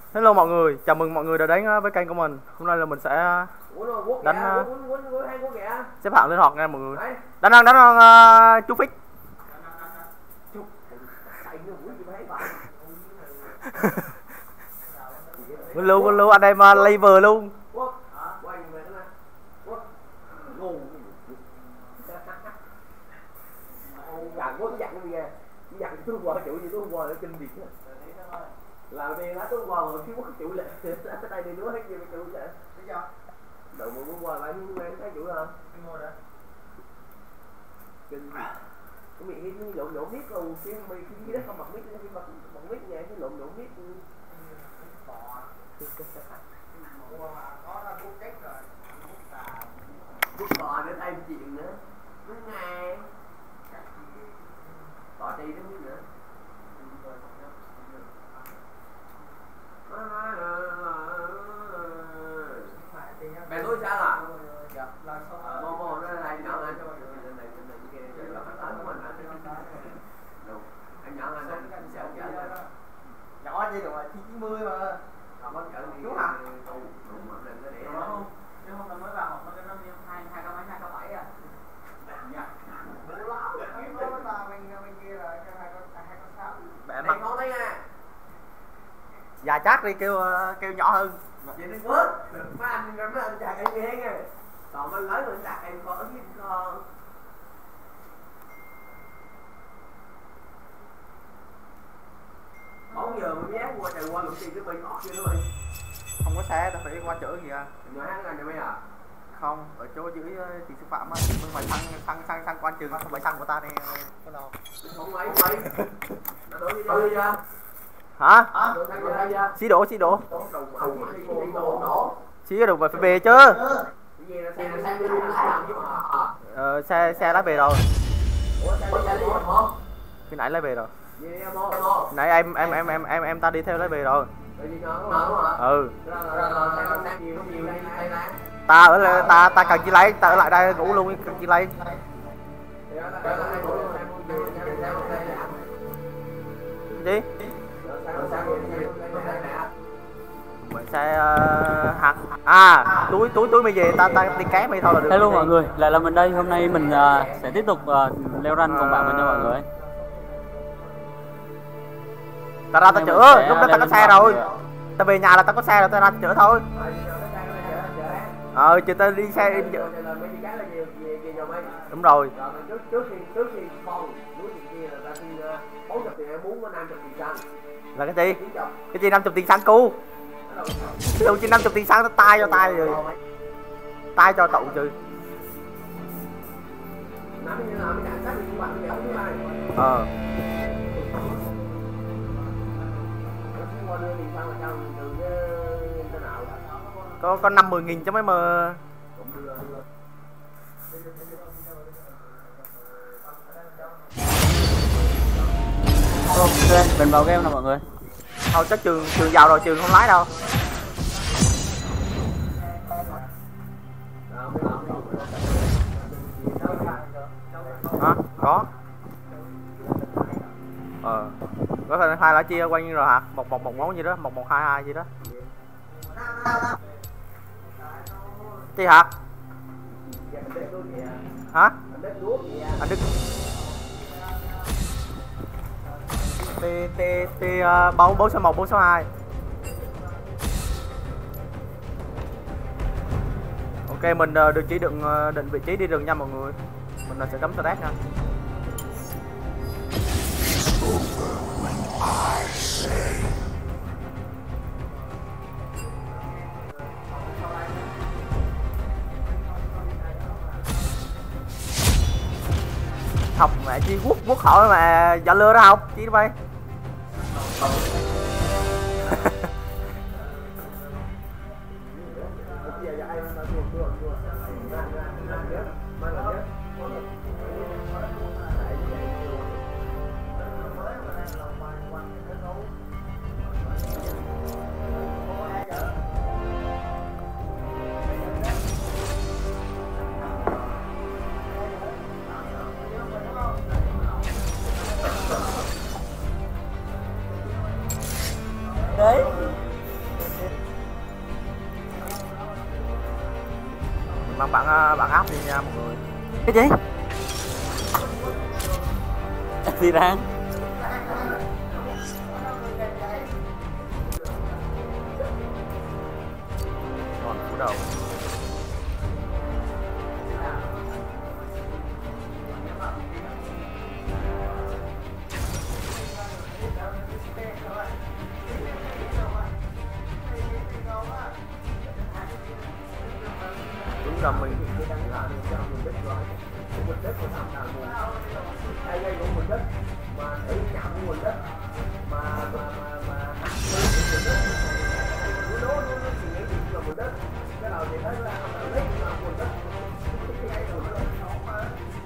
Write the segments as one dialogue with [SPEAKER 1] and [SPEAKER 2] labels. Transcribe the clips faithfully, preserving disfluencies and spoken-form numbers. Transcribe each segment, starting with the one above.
[SPEAKER 1] Hello mọi người, chào mừng mọi người đã đến với kênh của mình. Hôm nay là mình sẽ đánh xếp hạng lên hot nha mọi người. Đánh đánh đánh uh, chú Phích. Quân lưu quân lưu anh em uh, lever luôn.
[SPEAKER 2] Làm đi lá tối qua rồi khi có chủ lệ ở đây đi nữa hết gì chủ lệ biết chưa đậu mà muốn qua lại muốn quen thấy chủ không mua rồi chừng cái miệng cái lộn lộn biết luôn chứ mày khi đó không mặc biết cái bật bật biết nha cái lộn lộn biết bút bò đến đây chuyện nữa nó ngày bỏ đi nó biết nữa mẹ tôi sao là mô mô nó này nhỏ anh anh nhỏ anh anh sẽ
[SPEAKER 3] nhỏ gì rồi chín mươi mà
[SPEAKER 2] không có chở
[SPEAKER 3] đúng hả
[SPEAKER 2] không
[SPEAKER 3] chứ không là mới vào nó cái năm hai hai cái mấy hai cái bảy à bố láo nó là mình mình kia là hai con hai con sáu
[SPEAKER 1] Mẹ mặt
[SPEAKER 2] ngon đấy nha
[SPEAKER 1] già chát đi kêu kêu nhỏ hơn.
[SPEAKER 2] vậy đừng có mấy anh mấy anh chặt em nghe nghe còn anh lấy rồi anh chặt em con ít con bốn giờ mới vé qua trời qua lục tiền cái bên ngọt chưa nữa mày
[SPEAKER 1] Không có xe, tao phải qua chở kìa.
[SPEAKER 2] nhỏ hát anh mày à
[SPEAKER 1] Không, ở chỗ dưới thì sư phạm á, nhưng mà xăng xăng xăng xăng quan trường không phải xăng của ta đi có đâu.
[SPEAKER 2] không mấy mấy nó đổ đi chơi ra
[SPEAKER 1] Hả?
[SPEAKER 2] Hả?
[SPEAKER 1] Xí đổ, xí đổ.
[SPEAKER 2] Đổ.
[SPEAKER 1] Xí được mà phải về chứ. Ờ, xe xe lái về rồi. Khi nãy lái về rồi. Nãy em em em em em em ta đi theo lái về rồi. Ừ. Ta ở lại, ta ta cần chi lấy, ta ở lại đây ngủ luôn cần chi lấy. Gì? Xe uh, hạt à túi túi túi mày về ta ta đi ké mày thôi là được.
[SPEAKER 4] Hello mọi người, lại là mình đây. Hôm nay mình uh, sẽ tiếp tục uh, leo ranh cùng bạn mình nha mọi người.
[SPEAKER 1] Ta ra ta chữa, lúc đó ta có xe rồi. Ta về nhà là ta có xe rồi, ta ra ta chữa thôi. Ờ chị ta đi xe đi chữa. Đúng rồi. Là cái gì? Cái gì năm mươi tiền xăng cu? Ví dụ chỉ năm mươi tiền xăng nó tay cho tay rồi. Tay cho cậu chứ. Ờ. Có có năm mươi nghìn cho mấy mờ.
[SPEAKER 4] Ok, mình vào game nè mọi người.
[SPEAKER 1] Thôi chắc trường trường giàu rồi, trường không lái đâu. Hả? Có. Ờ. Có thể hai lá chia quanh rồi hả? Một một một món gì đó, một một hai hai gì đó. Gì hả? Hả? Anh Đức. T T T bốn bốn số một bốn số hai. Ok mình được chỉ định định vị trí đi rừng nha mọi người. Mình sẽ cắm stress nha. Học mẹ chi quốc quốc hội mà giờ lừa đó học chi bay.
[SPEAKER 4] Đấy.
[SPEAKER 1] mang bản bản áp đi nha mọi người.
[SPEAKER 4] Cái gì? Thì đang
[SPEAKER 1] còn cú đầu. Đúng là mình
[SPEAKER 2] quỳnh đất của thằng nào nguồn ai gây của quỳnh đất mà thử chạm của quỳnh đất mà mà mà mà hạt quỳnh đất nó nó nó chỉ nghĩ gì là quỳnh đất cái đầu thì thấy là không phải lấy là quỳnh đất cái gây của nó là xấu mà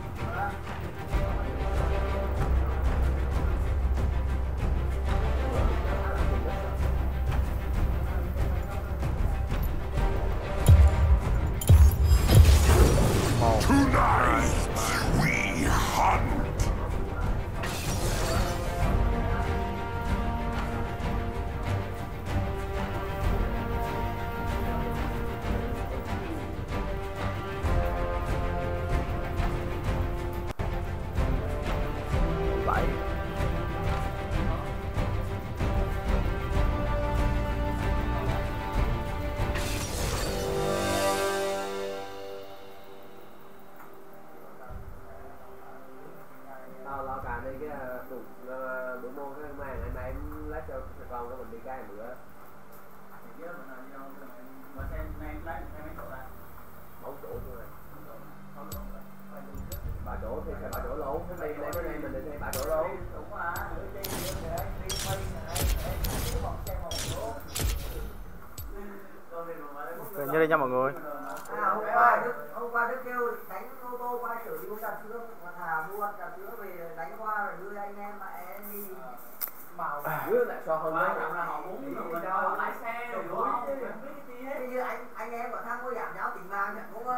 [SPEAKER 1] như đây nha mọi người.
[SPEAKER 5] À, hôm qua Đức, hôm qua Đức kêu đánh ô tô qua chở đi uống trà sữa, mà thà mua trà sữa về đánh qua rồi đưa anh em mẹ đi màu
[SPEAKER 2] dưới lại so hơn
[SPEAKER 3] quan trọng là họ muốn được mình cho lái xe rồi đúng không?
[SPEAKER 5] thế như anh anh em ở thang có giảm giáo tình vàng nhận cũng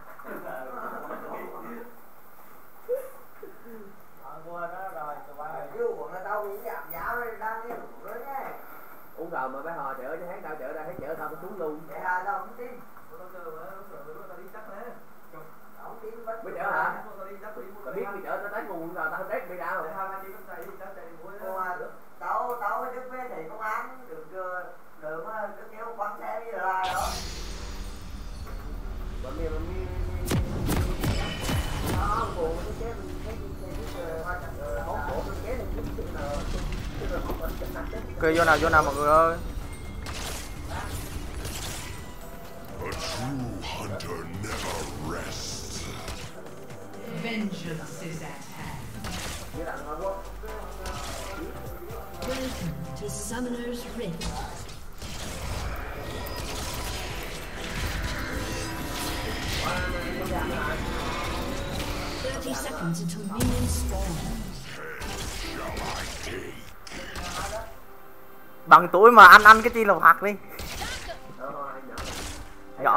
[SPEAKER 3] Mua đó rồi,
[SPEAKER 5] chứ uống là tao uống giảm giá rồi đang đi uống rồi nhé.
[SPEAKER 2] Uống rồi mà bé hò chở cho hắn tao chở ra thấy chở tao nó xuống luôn.
[SPEAKER 5] Để hà tao không tin.
[SPEAKER 2] Mới chở hả? Tao biết mày chở tao test nguồn rồi tao không test mày ra rồi.
[SPEAKER 5] Tao tao với Đức với thầy công an được được mà Đức kêu quăng xe đi là đó.
[SPEAKER 2] Mà mày mà mày nó buồn cái chế mình thấy cái hoa cảnh món cổ nó chế này chút nào
[SPEAKER 1] Ok vô nào vô nào mọi người ơi.
[SPEAKER 6] A true hunter never rests.
[SPEAKER 7] Vengeance is at hand. Welcome to Summoner's Rift. Thirty seconds until minions spawn.
[SPEAKER 1] Bằng tuổi mà ăn ăn cái chi lộc hạt đi. Nhỏ.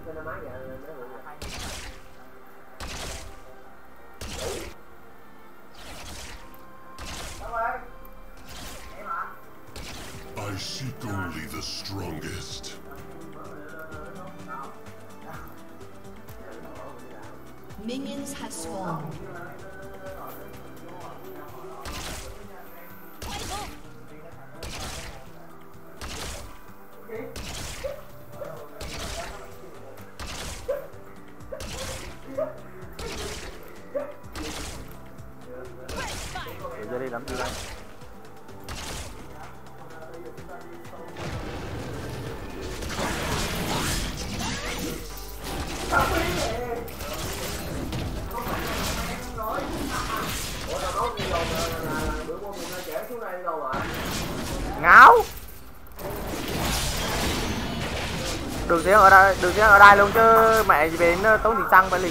[SPEAKER 6] I seek only the strongest.
[SPEAKER 7] Minions have spawned.
[SPEAKER 1] Giờ đi làm gì đây? Ngáo. Đường tiếng ở đây, đường tiếng ở đây luôn chứ mẹ gì về nó tốn tiền xăng phải liền.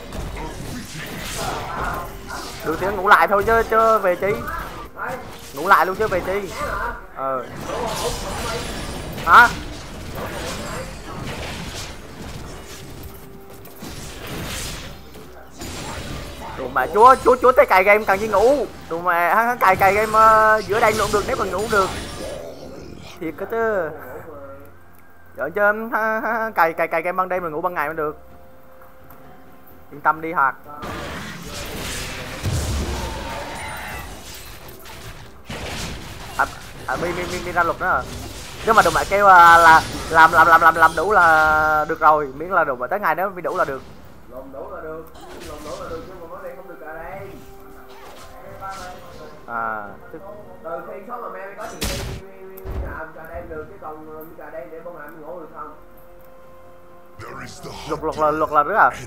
[SPEAKER 1] Đường tiếng ngủ lại thôi chứ chứ về chi. Ngủ lại luôn chứ về chi. Ờ. Hả? Đồ mà chúa chúa chúa tới cài game càng như ngủ. Đồ mà hắn cài cài game uh, giữa đây luôn được nếu mà ngủ được. Thiệt cái chứ. Giỡn chứ cài cài cài game ban đêm mà ngủ ban ngày mới được. Yên tâm đi Hạt. À, à, mi mi mi mi ra luật nữa. Nếu mà đồ mẹ kêu là, là làm làm làm làm làm đủ là được rồi, miễn là đồ mẹ tới ngày đó mới đủ là được.
[SPEAKER 2] Làm đủ là được, làm đủ là được nhưng mà vấn đề không được cả đây.
[SPEAKER 1] À, tức...
[SPEAKER 2] từ khi số mà mẹ mới có tiền đi làm cả đêm được, chứ còn cả đêm để bông làm ngủ được không?
[SPEAKER 1] Luật luật là luật là rất à.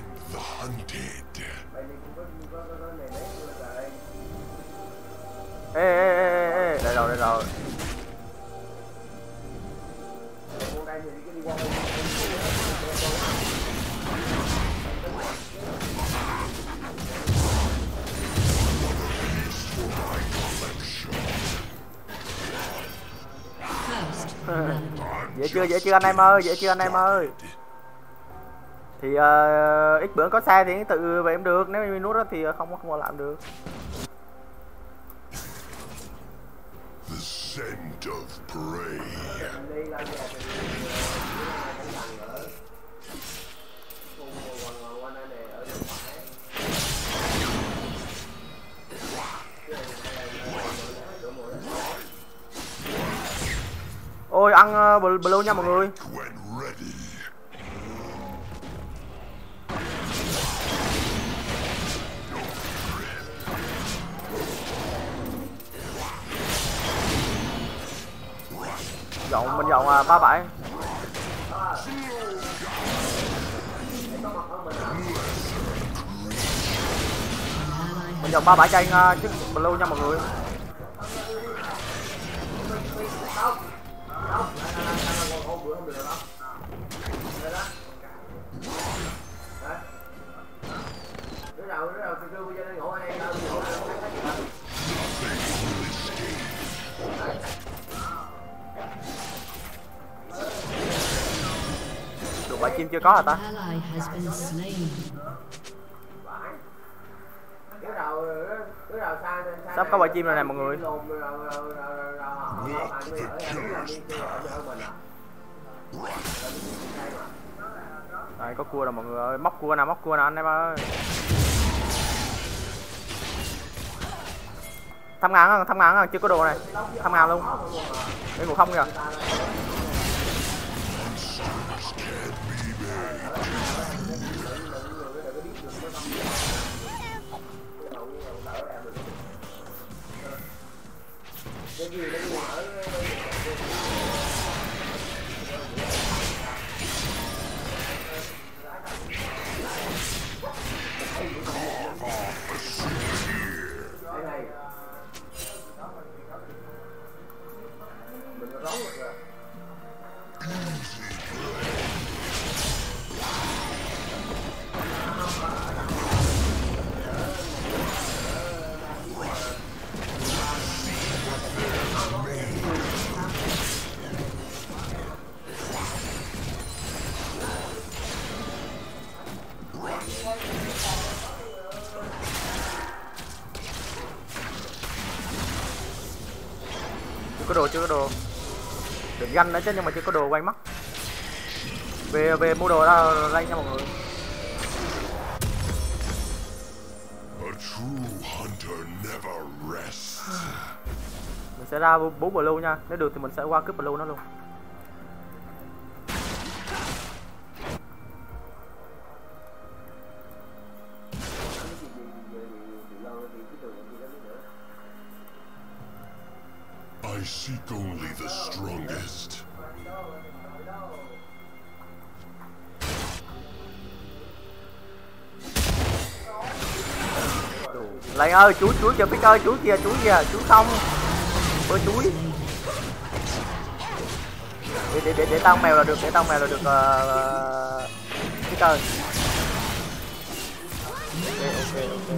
[SPEAKER 1] Ê ê ê ê, đây rồi đây rồi. Dễ chưa dễ chưa anh em ơi, dễ chưa anh em ơi. Thì uh, ít bữa có xe thì tự về em được, nếu em nút đó thì không không có làm được.
[SPEAKER 6] The scent of prey.
[SPEAKER 1] Ôi ăn uh, blue nha mọi người. Dọn mình dọn uh, ba bảy. Mình dọn ba bảy cho anh uh, chiếc blue nha mọi người. Được quả chim chưa có hả ta? Sắp có quả chim rồi nè mọi người. Đây có cua rồi mọi người ơi, móc cua nào móc cua nào anh em ơi. Thăm ngàn thăm ngàn chưa có đồ này, thăm ngàn luôn. Để ngủ không kìa. Có đồ chưa có đồ, đừng ganh nữa chứ, nhưng mà chưa có đồ quay mắt. Về về mua đồ ra đây nha mọi người. Mình sẽ ra bốn blue nha, nếu được thì mình sẽ qua cướp blue nó luôn.
[SPEAKER 6] I seek only the strongest.
[SPEAKER 1] Lại ơi, chuối chuối kìa Phích ơi, chuối kìa, chuối kìa, chuối không. Bơi chuối. Để để để để tao mèo là được, để tao mèo là được uh, Phích ơi. Ok ok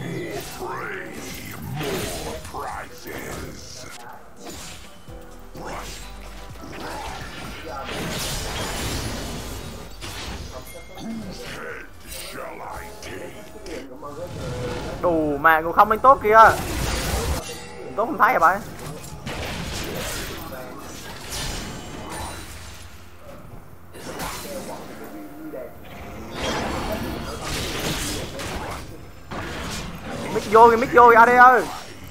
[SPEAKER 1] đủ mà ngủ không lên tốt kìa. Tốt không thấy hả bạn? vô kìa, mít vô kìa a đê ơi.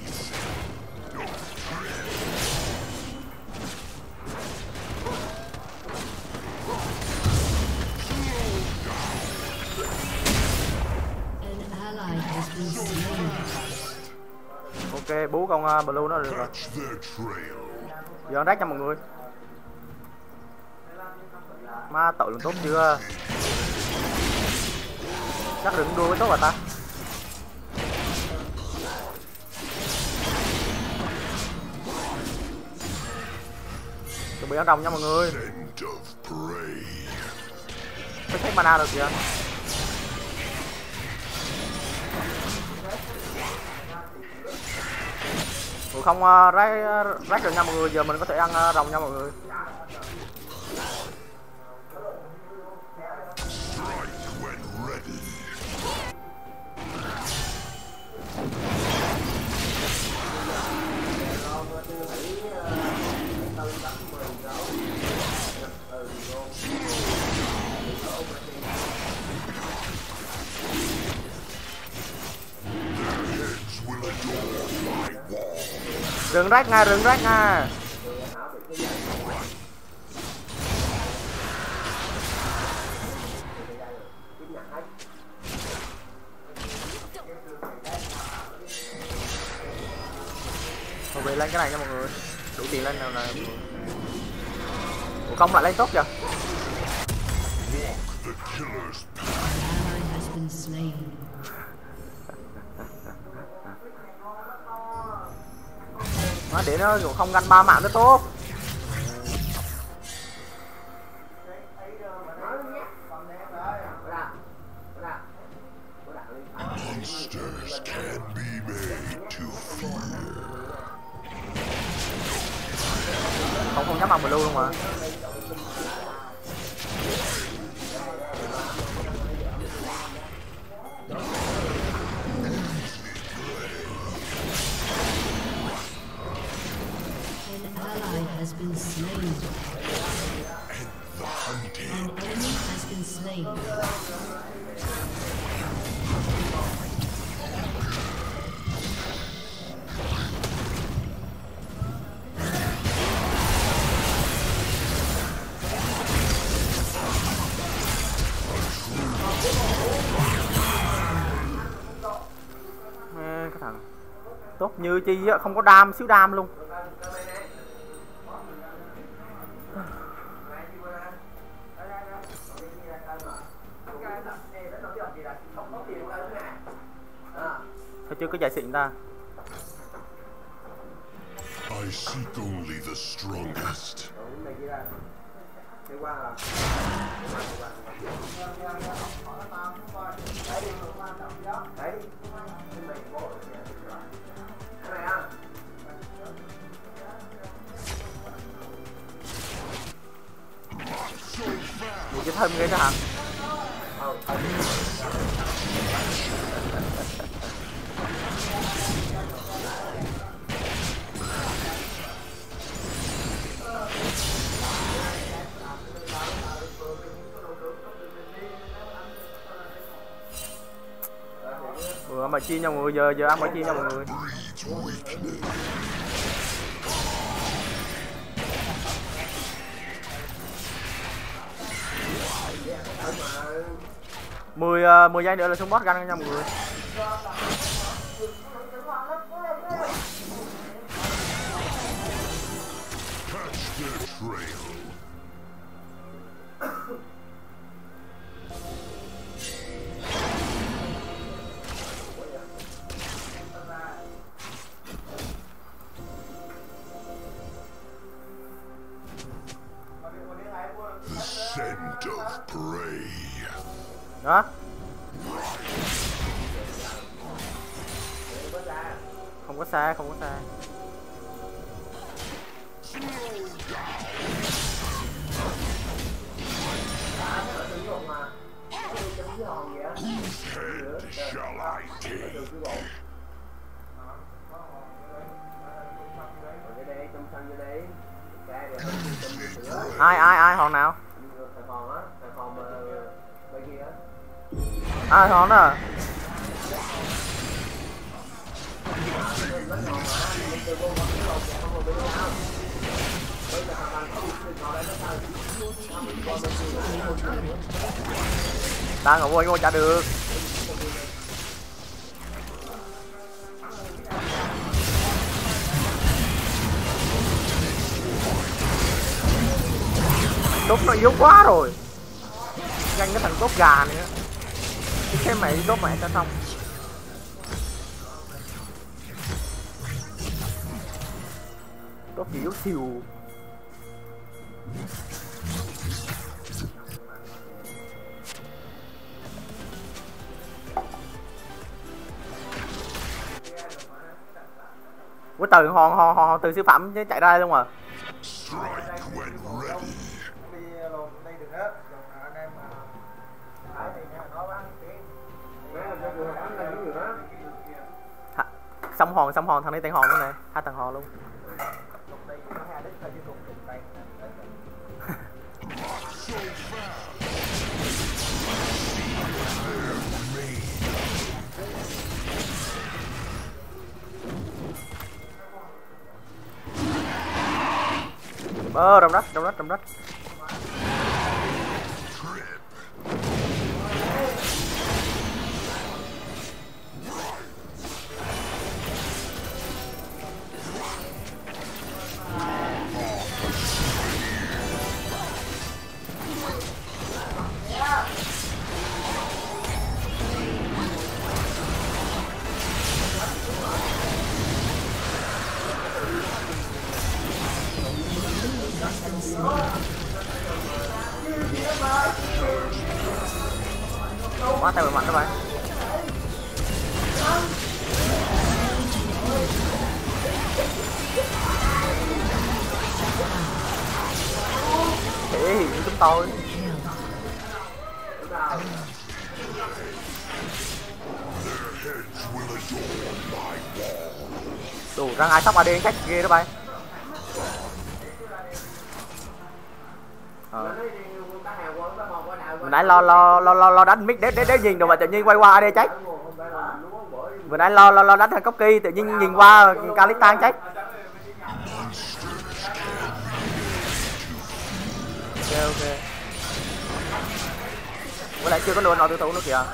[SPEAKER 7] An ally has been slain.
[SPEAKER 1] Ok, bú con uh, blue nó được rồi. Giờ rách cho mọi người. Ma tội lượng tốt chưa? Chắc đừng đua với tốt rồi ta. Chuẩn bị ăn rồng nha mọi người. Phải thấy mana được kìa. Ủa không uh, rách rách được nha mọi người, giờ mình có thể ăn uh, rồng nha mọi người. Rừng rách nha, rừng rách nha. Thôi về lên cái này nha mọi người. Đủ tiền lên nào nè. Ủa không lại lên tốt kìa. Nó để nó không ganh ba mạng nó tốt. Không không dám ăn blue luôn mà.
[SPEAKER 7] Has been slain. An enemy has been slain.
[SPEAKER 1] Ê, cái thằng tốt như chi á, không có đam, xíu đam luôn. Thôi chưa có giải xịn ta.
[SPEAKER 6] I seek only the strongest.
[SPEAKER 1] Gì chứ thơm ghê đó hả? Ừ, ăn bài chi nha mọi người, giờ giờ ăn bài chi nha mọi người. mười uh, mười giây nữa là xuống boss gun nha mọi người.
[SPEAKER 6] Scent of prey.
[SPEAKER 1] Đó. Không có xa, không có xa.
[SPEAKER 6] Shall I take?
[SPEAKER 1] Ai ai ai hòn nào? Ai hòn đó? Đang ở vô vô trả được. Tốt nó yếu quá rồi. Nhanh cái thằng tốt gà này nữa. Cái mẹ tốt mẹ cho xong. Tốt gì yếu xìu. Cái từ hòn hòn hòn từ siêu phẩm chứ chạy ra luôn à. Xong hòn xong hòn thằng này tay hòn luôn nè, hai thằng hòn luôn. Bơ đồng đất đồng đất đồng đất. Quá tay mạnh các bạn. Thể hiện chúng tôi. Đủ răng ai sóc a đê cách ghê đó bay. Ờ. Vừa nãy lo lo lo lo, lo đánh mix để để để nhìn rồi mà tự nhiên quay qua a đê chết. Vừa nãy lo lo lo đánh thằng Cookie tự nhiên nhìn qua Calistan chết. Ok ok. Với lại chưa có nuôi nào tiêu thụ nữa kìa.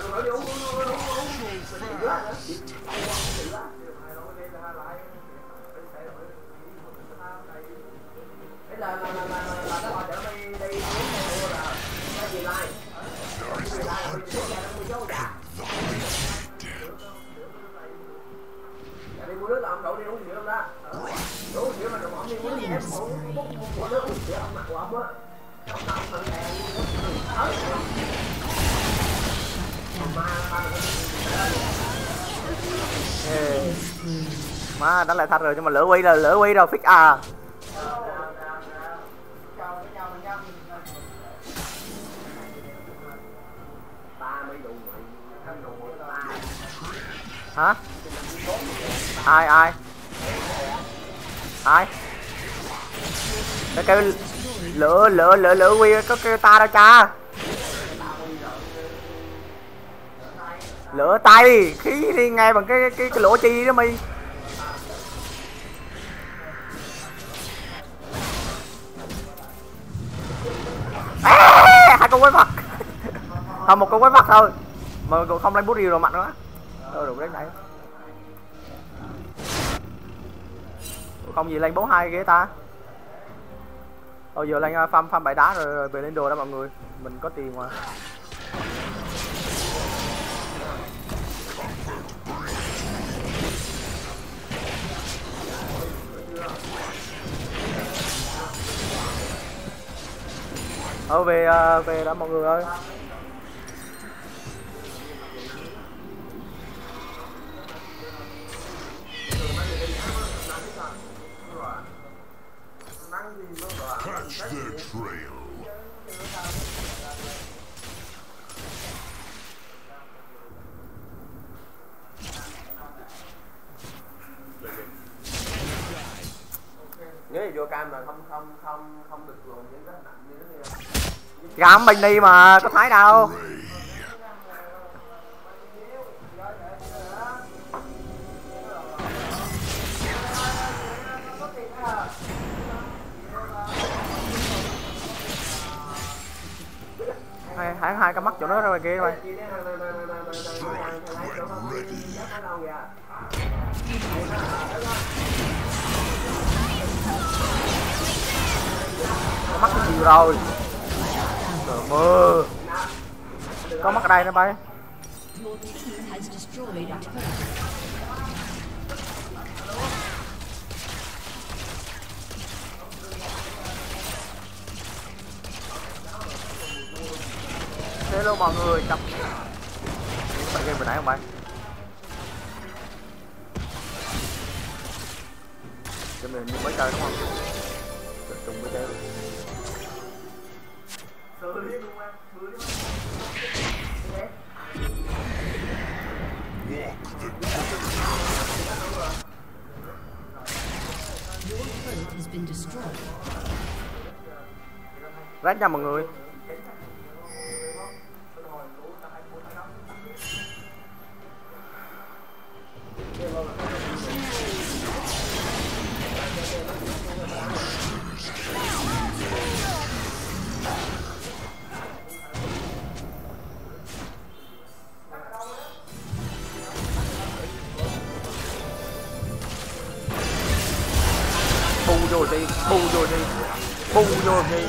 [SPEAKER 1] Ê. Má đánh lại thật rồi nhưng mà lỡ quy rồi lỡ quy rồi fix à. Hả? Ai ai? Ai? Cái kêu lỡ lỡ lỡ lỡ quy có kêu ta đâu cha. Lỡ tay khí đi ngay bằng cái cái cái lỗ chi đó mi. À, hai con quái vật. Không một con quái vật thôi mà còn không lên bút riêu rồi mạnh quá. Thôi đủ đấy này. Không gì lên bốn hai ghế ta. Thôi giờ lên farm farm bãi đá rồi, rồi về lên đồ đó mọi người. Mình có tiền mà. Thôi về về đó mọi người ơi.
[SPEAKER 6] Catch their trail.
[SPEAKER 2] Nếu vô cam mà không không không không được luồn những cái nặng như thế này.
[SPEAKER 1] Gắm bên đi mà có thấy đâu. hai hai cái mắt chỗ nó ra ngoài kia mày. Có mắt cái gì rồi? Trời mơ. Có mắt ở đây nữa bay.
[SPEAKER 7] Your team has destroyed a turret.
[SPEAKER 1] Hello mọi người, chọc bạn game vừa nãy không bạn? Cho mình như mới chơi đúng không? Được chung với chơi luôn.
[SPEAKER 7] Your turret has been destroyed.
[SPEAKER 1] Rát nha mọi người. Bu vô đi, bu vô đi, bu vô đi.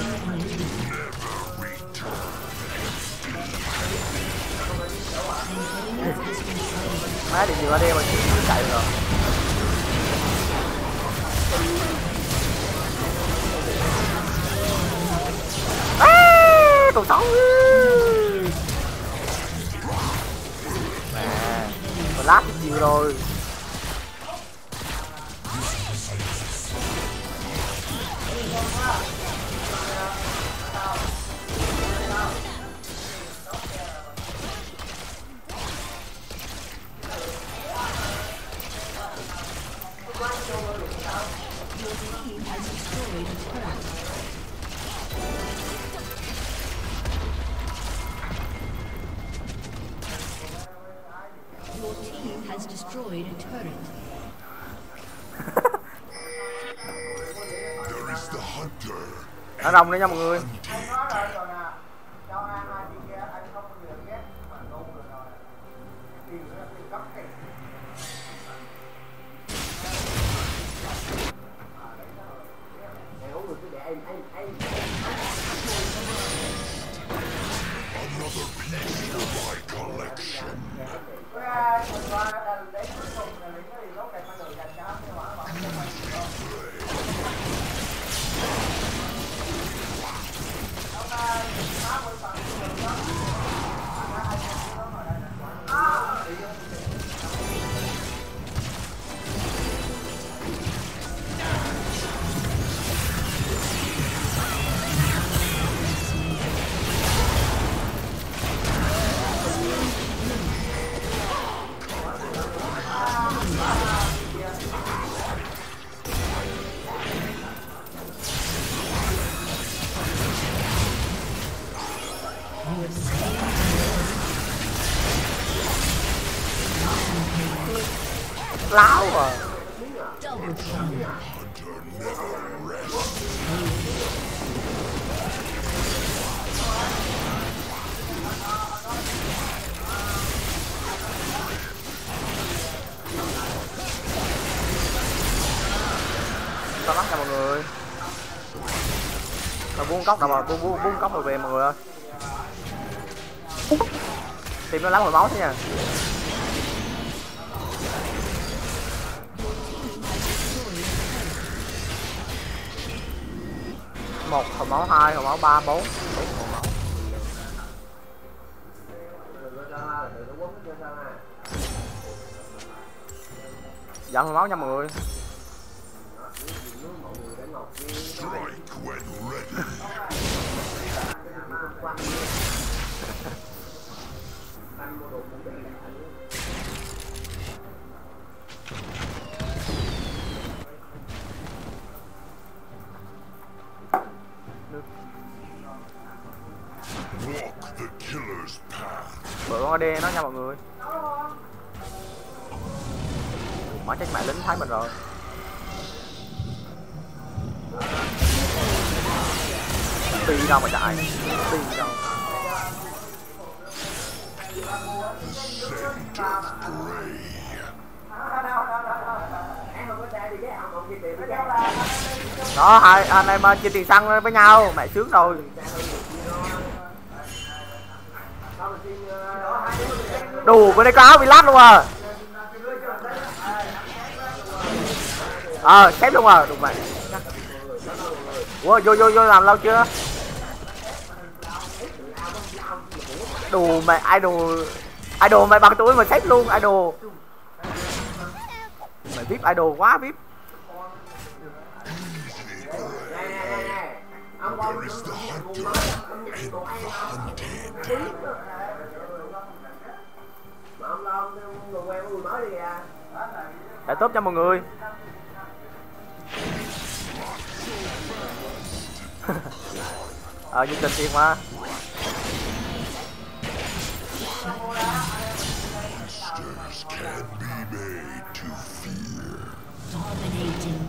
[SPEAKER 1] Má đi nhiều ở đây mà chỉ chạy rồi. À, còn sống. Nè, còn lát cái chiều rồi.
[SPEAKER 7] Your team has destroyed a turret.
[SPEAKER 6] There is the hunter.
[SPEAKER 1] Ở rồng đấy nha mọi người.
[SPEAKER 6] Another piece for my collection.
[SPEAKER 1] Láo à.
[SPEAKER 7] Double kill.
[SPEAKER 1] Tao bắt nha mọi người. Tao buông cốc nào mà buông buông buông cốc rồi về mọi người ơi. Tìm nó lắm hồi máu thế nha. Một hồi máu, hai hồi máu, ba, bốn, bốn hồi máu. Giảm hồi máu nha mọi người.
[SPEAKER 6] Strike when ready. Walk the killer's path.
[SPEAKER 1] Bữa con a đê nó nha mọi người. Má chết mẹ lính thấy mình rồi. Đi đâu mà chạy, đi đâu.
[SPEAKER 6] of prey.
[SPEAKER 1] Đó, hai anh em chia tiền xăng với nhau, mẹ sướng rồi. Đủ bên đây có áo bị lát luôn à. Ờ, xếp luôn à, đúng mày. Ủa, vô vô vô làm lâu chưa? Đủ mày idol. Idol mày bằng tuổi mà xếp luôn idol. Mày vê i pê idol quá vê i pê.
[SPEAKER 6] There is the hunter and the hunted.
[SPEAKER 1] Để tốt cho mọi người. Ờ, như tình thiệt mà.
[SPEAKER 6] Monsters can be made to fear.
[SPEAKER 7] Dominating.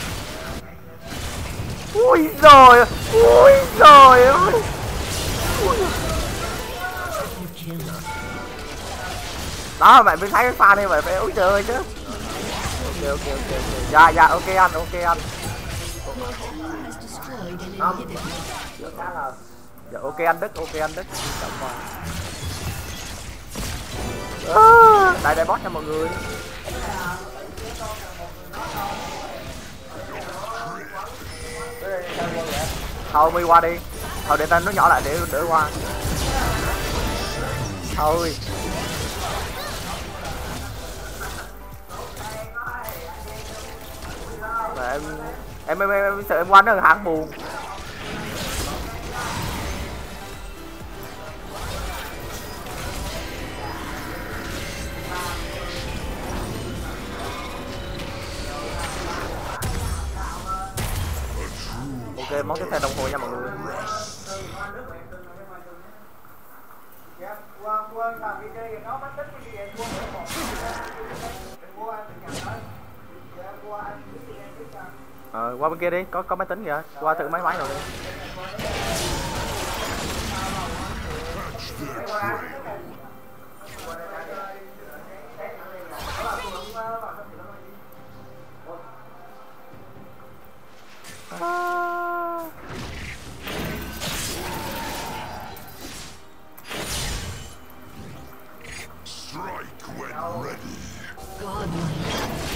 [SPEAKER 1] Ui rồi, ui rồi ơi.
[SPEAKER 7] Kill.
[SPEAKER 1] Đó mày mới thấy cái pha này mày phải úi trời ơi chứ. Ok ok ok ok. Dạ dạ ok anh, ok anh.
[SPEAKER 7] Has destroyed an inhibitor.
[SPEAKER 1] Dạ ok anh Đức, ok anh Đức. Cảm ơn. À, đại đại boss cho mọi người. Thôi mi qua đi. Thôi để tên nó nhỏ lại để đỡ qua. Thôi. Mà em em em, em sợ em qua nó hạng buồn. Ok, món tiếp theo đồng hồ nha mọi người. Ờ, qua bên kia đi, có có máy tính kìa, qua thử máy máy rồi đi. À.
[SPEAKER 6] Strike when ready.
[SPEAKER 7] Godlike.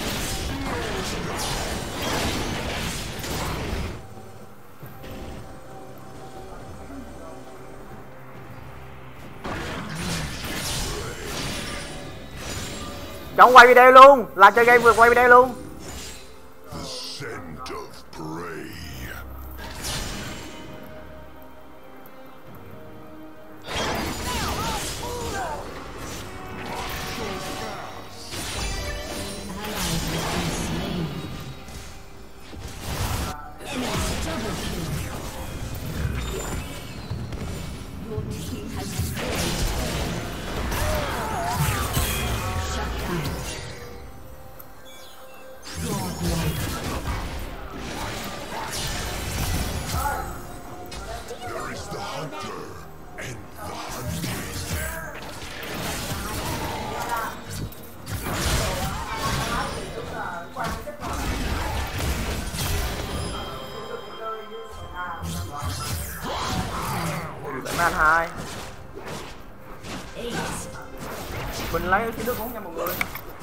[SPEAKER 1] Chọn quay video luôn, là chơi game vừa quay video luôn.
[SPEAKER 6] The scent of prey.
[SPEAKER 7] Your team has destroyed. Shut down. Godlike.
[SPEAKER 6] There is the hunter and the hunted.
[SPEAKER 1] Để man hai.
[SPEAKER 7] Ace.
[SPEAKER 1] Mình lấy cái nước uống nha mọi người.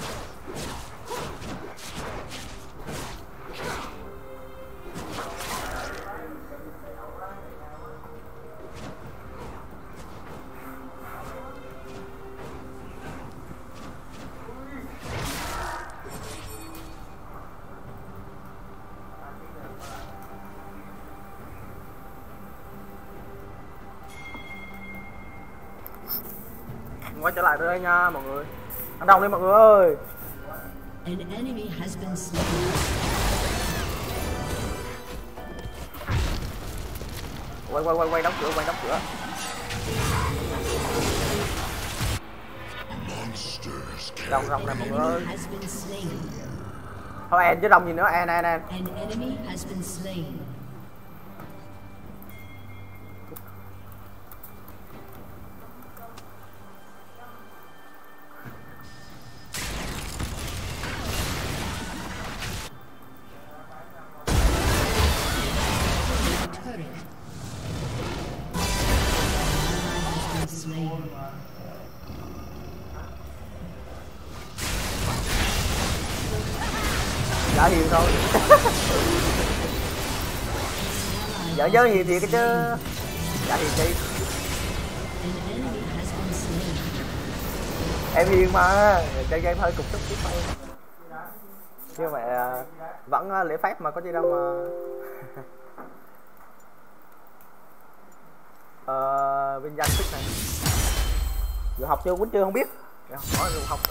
[SPEAKER 1] Quay trở lại đây nha mọi người. Ăn đồng đi mọi người ơi.
[SPEAKER 7] An enemy has been slain.
[SPEAKER 1] Quay quay quay quay đóng cửa, quay đóng cửa. Rồng rồng này mọi người ơi.
[SPEAKER 7] Has been slain.
[SPEAKER 1] Thôi en chứ rồng gì nữa, en en en.
[SPEAKER 7] An enemy has been slain.
[SPEAKER 1] Giả hiền thôi. Giả dớ hiền thiệt cái chứ. Giả hiền đi.
[SPEAKER 7] An enemy has been slain.
[SPEAKER 1] Em hiền mà, chơi game hơi cục tức chút thôi. Nhưng mà vẫn lễ phép mà có gì đâu mà. Ờ, bên danh thích này. Vừa học chưa, quýnh chưa không biết. Hỏi vừa học.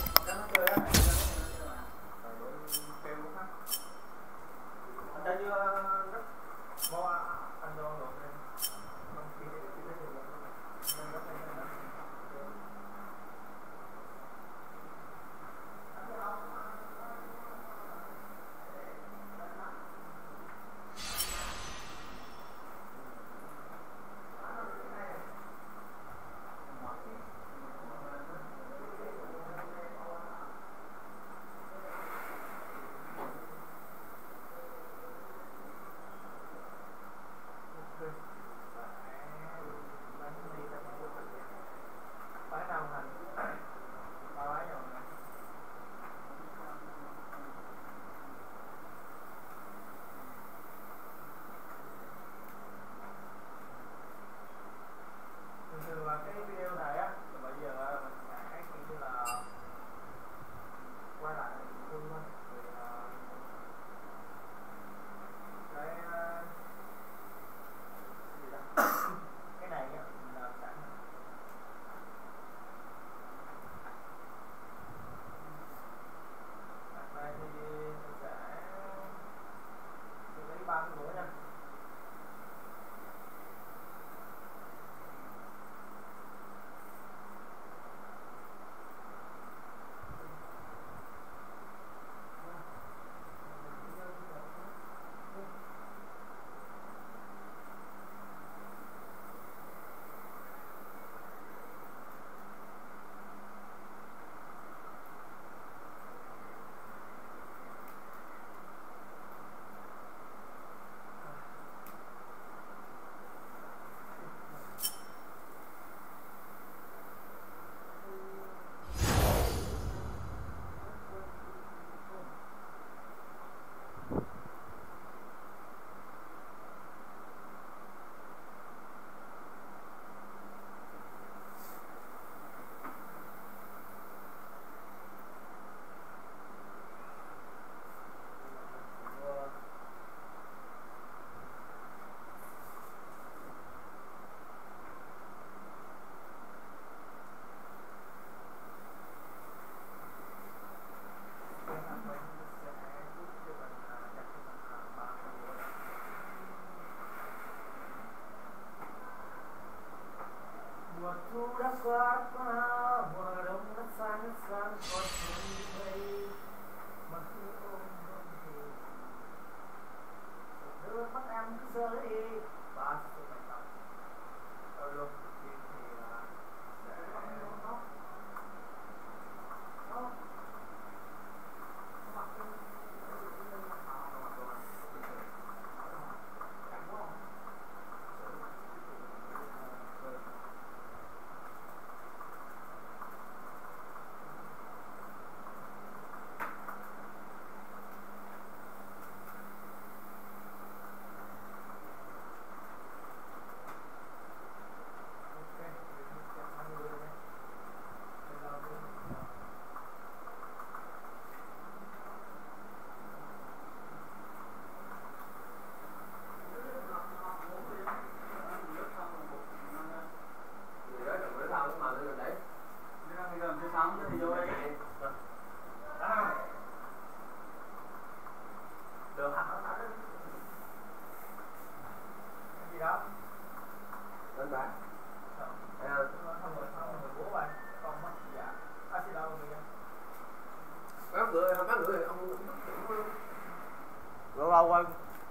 [SPEAKER 1] Lâu lâu quay.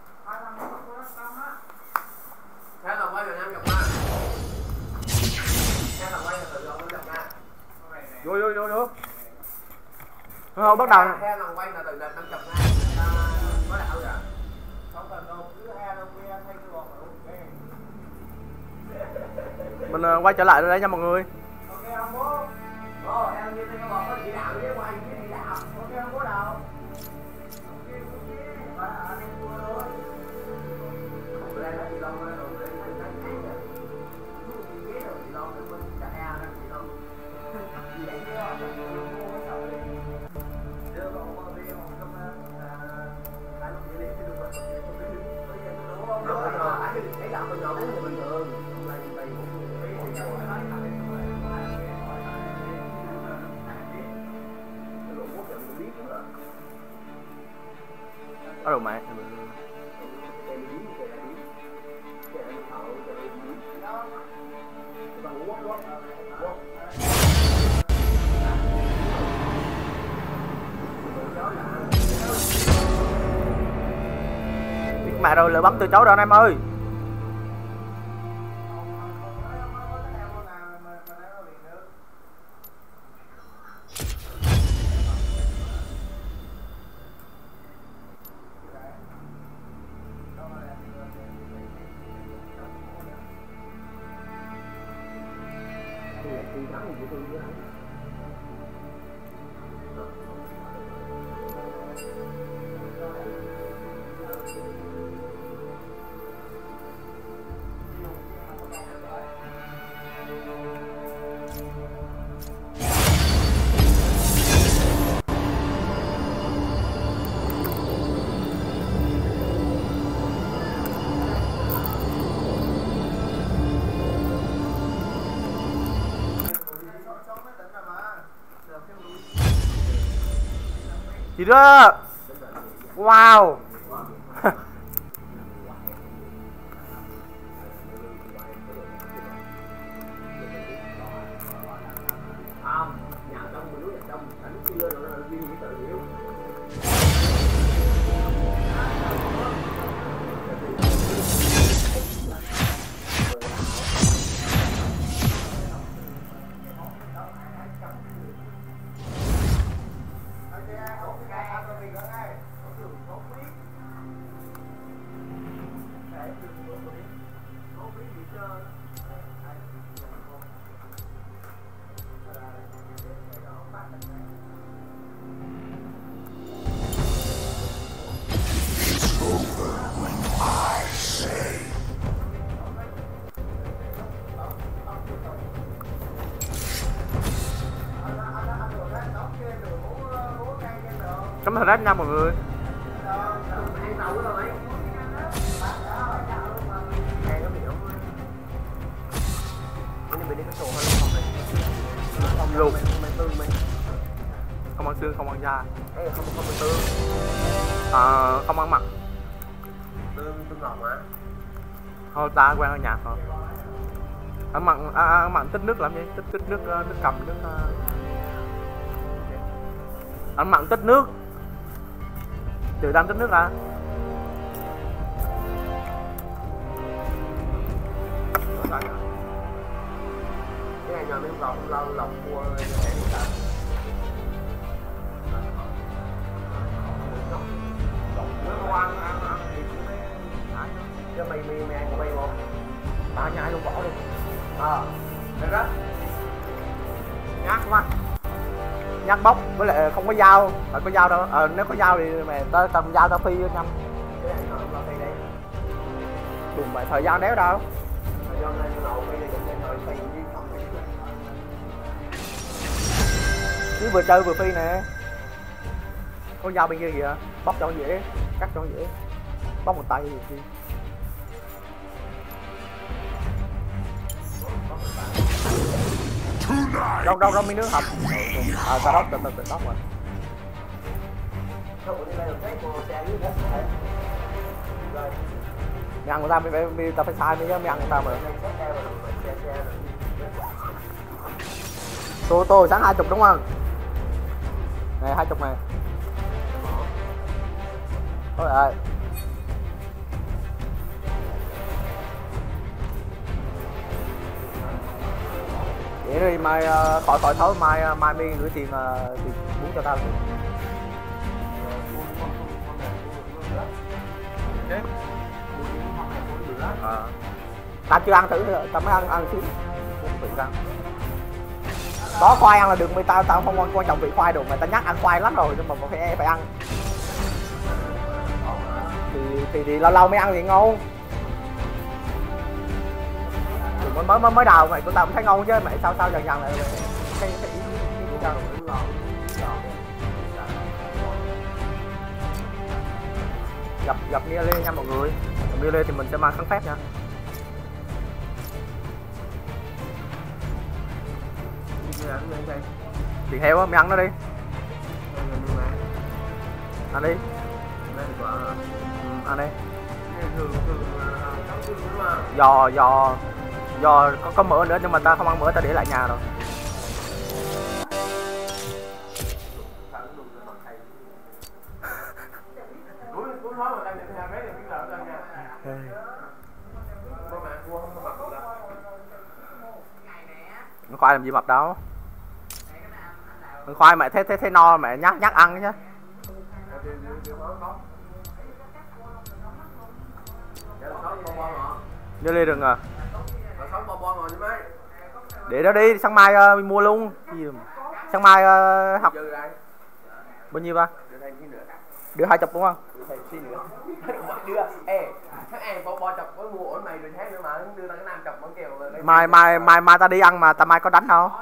[SPEAKER 2] Thế là quay Việt Nam chọc ma. Thế là quay là tự do nó chọc ma.
[SPEAKER 1] Vô vô vô vô. Không bắt đầu.
[SPEAKER 2] Thế là quay là tự do nó chọc ma. Có đạo rồi. Không cần đâu, cứ he đâu nghe thay cái bọn ok.
[SPEAKER 1] Mình uh, quay trở lại rồi đấy nha mọi người.
[SPEAKER 2] Ok không bố. Ồ, em như cái bọn có chỉ đạo với quay với chỉ đạo. Ok không bố đâu. Ok, ok.
[SPEAKER 1] Có đồ mẹ. Mẹ rồi lỡ bấm từ chối rồi anh em ơi. Gì đó. Wow. Cảm ơn rất nha mọi người. Luôn. Không ăn xương, không ăn da.
[SPEAKER 2] Không không ăn tương.
[SPEAKER 1] À, không ăn mặn.
[SPEAKER 2] Tương tương ngọt hả?
[SPEAKER 1] Thôi ta quen ăn nhạt rồi. Ăn mặn, à, ăn mặn tích nước làm gì? Tích tích nước nước cầm nước. Uh... Ăn mặn tích nước. Trừ đang tích nước ra.
[SPEAKER 2] Cái này nhờ miếng lọc lâu lọc mua cái này ta. Nó ăn ăn ăn thì chứ mày mày mày ăn của mày không?
[SPEAKER 1] Tao nhai luôn bỏ luôn.
[SPEAKER 2] Ờ. Được đó.
[SPEAKER 1] Nhát quá. Nhát bóc với lại không có dao. Phải có dao đâu. Ờ nếu có dao thì mày tao cầm dao tao phi nhanh.
[SPEAKER 2] Cái này nó là phi đây.
[SPEAKER 1] Đừng mày thời gian đéo đâu.
[SPEAKER 2] Thời gian này nó phi đây cũng rồi phi đi không phi.
[SPEAKER 1] Chứ vừa chơi vừa phi nè. Có dao bên kia kìa. Bóc cho dễ, cắt cho dễ. Bóc một tay thì chi. Đâu đâu đâu miếng nước hầm. À tao đốc, tao tao tao đốc rồi. Mày ăn của tao, mày phải tao phải sai mới mày ăn của tao mà. Tô tô sáng hai chục đúng không? Này hai chục này. Thôi ơi. Vậy đi mai khỏi khỏi thôi mai mai mi gửi tiền tiền muốn cho tao. À. Tao chưa ăn thử, tao mới ăn ăn xíu. Tự ăn. Có khoai ăn là được, mày tao tao không quan quan trọng vị khoai được, mà tao nhắc ăn khoai lắm rồi nhưng mà phải phải ăn. Thì thì, thì lâu lâu mới ăn thì ngon. Thì mới mới mới đầu mày của tao cũng thấy ngon chứ mày sao sao dần dần lại cái cái ý của tao cũng ngon. Gặp gặp Nia Lê nha mọi người. Gặp Nia Lê thì mình sẽ mang kháng phép nha. Thịt heo á, mày ăn nó đi. Ăn đi. Ăn đi.
[SPEAKER 2] thường thường sống chung đúng không?
[SPEAKER 1] Giò giò giò có có mỡ nữa nhưng mà ta không ăn mỡ, ta để lại nhà rồi.
[SPEAKER 2] Cuối cuối nói mà đang định theo cái là biết là ở nha. Con mẹ cua không có mập được đâu.
[SPEAKER 1] Con khoai làm gì mập đâu. Con khoai mẹ thấy thấy thấy no mẹ nhắc nhắc ăn chứ. Đưa đi đừng à. Để đó đi, sáng mai uh, mình mua luôn. Sáng mai uh, học bao nhiêu ba? Đưa hai chục đúng không?
[SPEAKER 2] Đưa, ê, tháng em bo bo chọc với mua ổn mày rồi tháng nữa mà đưa tao cái nam chọc vẫn kêu.
[SPEAKER 1] Mai mai mai mai ta đi ăn mà ta mai có đánh đâu.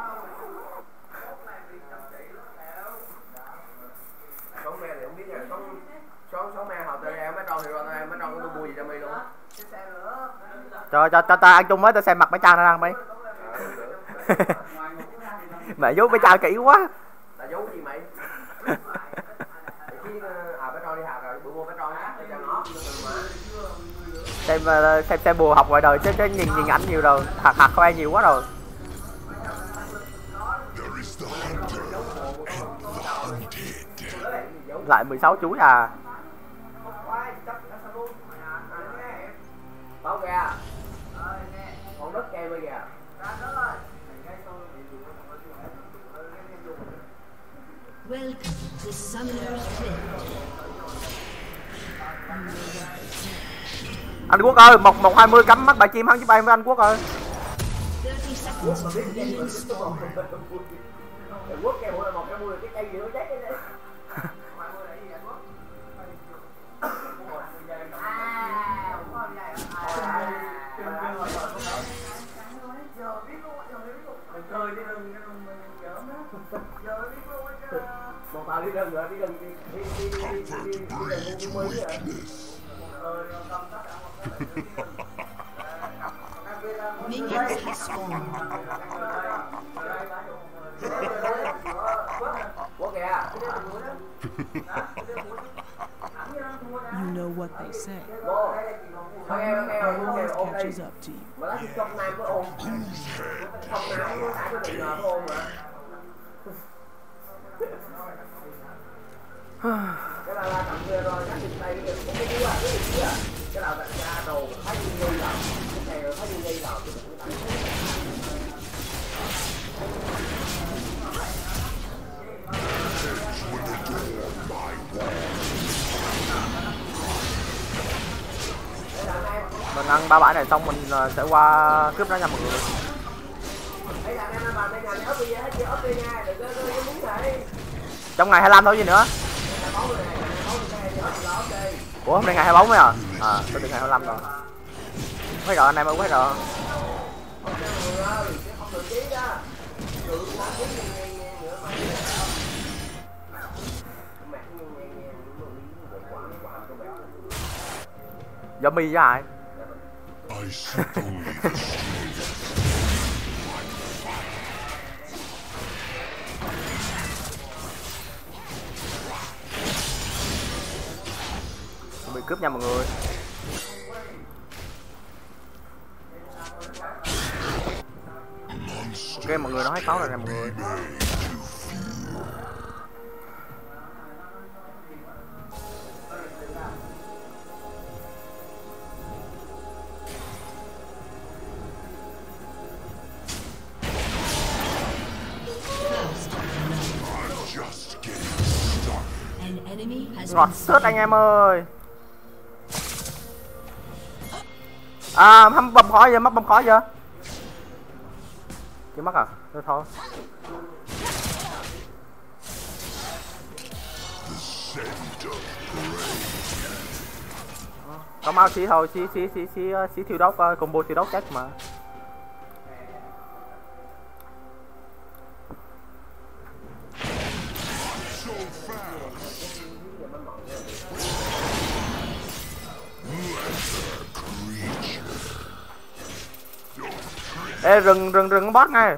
[SPEAKER 2] Sống me thì không biết nha, sống sống sống me họ tao em mới tròn thì rồi tao em mới tròn tôi mua gì cho mày luôn.
[SPEAKER 1] Cho cho cho ta ăn chung mới ta xem mặt mấy cha nó ăn mấy. Mẹ giấu mấy cha kỹ quá.
[SPEAKER 2] Ta giấu gì mày? À bé tròn đi học rồi, bữa mua bé tròn cắt cho nó.
[SPEAKER 1] Xem xem xem bùa học ngoài đời chứ chứ nhìn nhìn ảnh nhiều rồi, hạt hạt khoe nhiều quá rồi. Lại mười sáu chú à.
[SPEAKER 2] Báo kìa. Con đất kêu kìa.
[SPEAKER 7] Welcome to Summoner's Rift.
[SPEAKER 1] Anh Quốc ơi, một một hai mươi cắm mắt bà chim hắn với bay với anh Quốc ơi.
[SPEAKER 7] thirty seconds of minion spawn.
[SPEAKER 2] Quốc kêu một cái mua cái cây gì nó chết đấy. Một tao đi đơn rồi, đi đơn đi đi đi đi đi đi đi mới vậy.
[SPEAKER 7] Minions have spawned.
[SPEAKER 2] Quốc kìa.
[SPEAKER 8] You know what they say.
[SPEAKER 2] Karma
[SPEAKER 8] always catches up to you.
[SPEAKER 2] Mà nó trong nam có ôm. Trong nam có tại có bị ngờ có ôm mà. Cái là la cầm kia rồi cắt trên tay cái cái kia cái kia cái nào đặt ra đồ thấy như nghi rồi cái này thấy như nghi rồi
[SPEAKER 1] Mình ăn ba bãi này xong mình sẽ qua cướp nó nha mọi người. Trong ngày hai mươi lăm thôi gì nữa. Ủa hôm nay ngày hai mươi bốn mới à? À, tôi được ngày hai mươi lăm rồi. Mấy rồi anh em ơi, mấy rồi. Zombie với ai? Bị cướp nha mọi người. Ok mọi người, nó hết pháo rồi nè mọi người. Ngọt sớt anh em ơi. À, hâm bầm khói giờ, mắc bầm khói giờ. Chưa mắc à? Thôi thôi. Có máu xí thôi, xí xí xí xí xí thiêu đốt coi, combo thiêu đốt chết mà. Ê rừng rừng rừng boss ngay.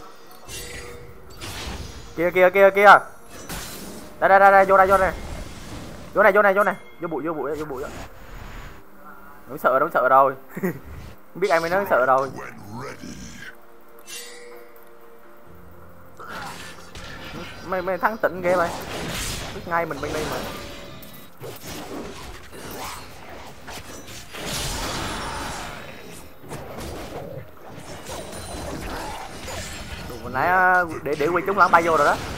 [SPEAKER 1] Kìa kìa kìa kìa. Đây đây đây đây vô đây vô đây. Vô này, vô này, vô này, vô bụi, vô bụi, vô bụi đó. Nó sợ, nó sợ rồi. Không biết ai mới nói sợ rồi. Mày mày thắng tỉnh ghê mày. Biết ngay mình bên đây mà. Đủ hồi nãy để để quay chúng là bay vô rồi đó.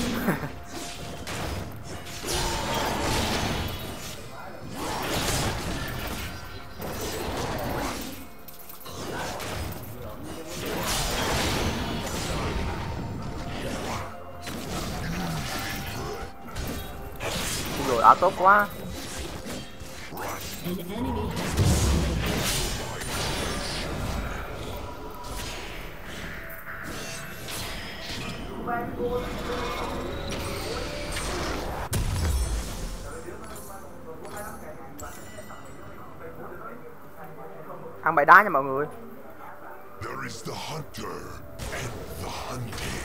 [SPEAKER 1] Rồi áo tốt quá. Ăn bãi đá nha mọi người.
[SPEAKER 6] There is the hunter and the hunted.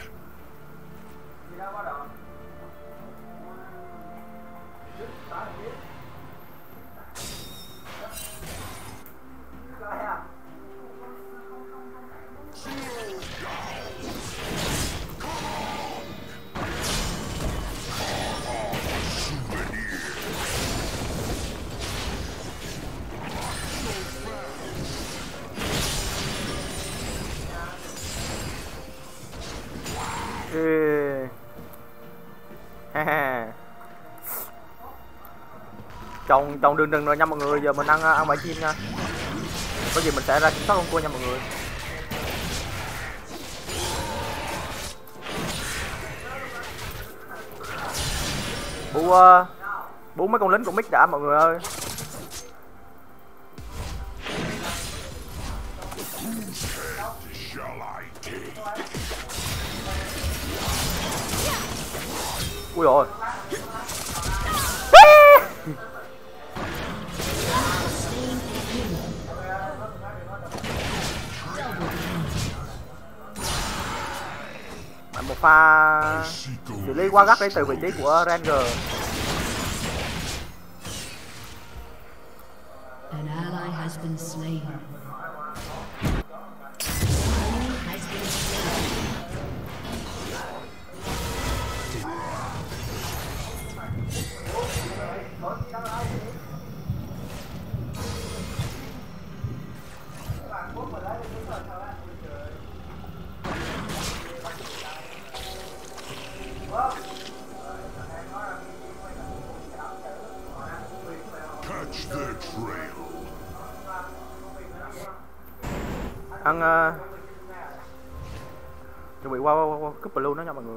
[SPEAKER 1] Ừ. Trồng trồng đường rừng rồi nha mọi người, giờ mình ăn ăn bãi chim nha. Có gì mình sẽ ra kiểm soát con cua nha mọi người. Bú uh, bú mấy con lính của Mick đã mọi người ơi. Ui rồi. Một pha xử lý quá gắt đấy từ vị trí của Ranger.
[SPEAKER 7] An ally has been slain.
[SPEAKER 1] Ăn uh, chuẩn bị qua qua, qua cúp blue nó nha mọi người.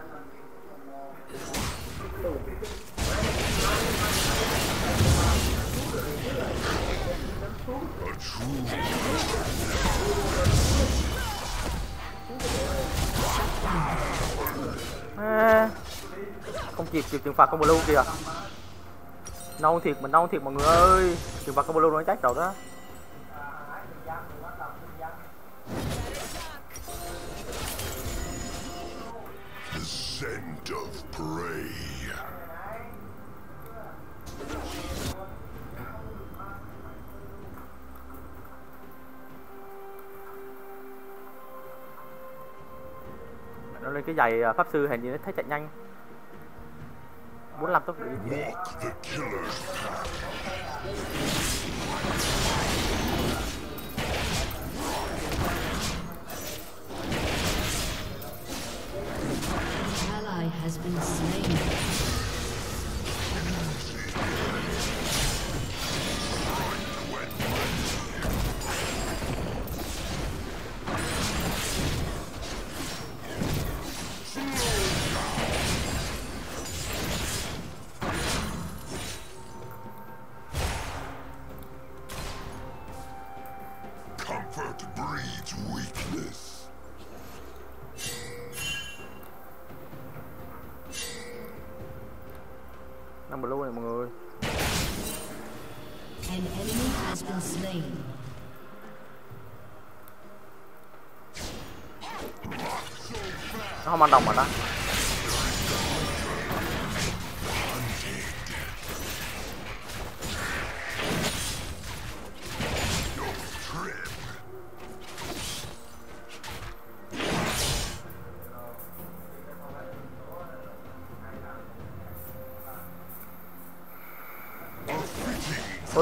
[SPEAKER 1] À, không kịp kịp trừng phạt con blue kìa. Nâu thiệt, mình nâu thiệt mọi người ơi. Trừng phạt con blue nó chết rồi đó.
[SPEAKER 6] Scent of prey.
[SPEAKER 1] Nó lên cái giày pháp sư hình như nó thấy chạy nhanh. bốn mươi lăm tốc độ.
[SPEAKER 6] Walk the killer's path.
[SPEAKER 7] Has been slain.
[SPEAKER 6] Comfort breeds weakness.
[SPEAKER 1] Năm blue này mọi người.
[SPEAKER 7] An enemy has been slain.
[SPEAKER 1] Nó không ăn đồng mà đó.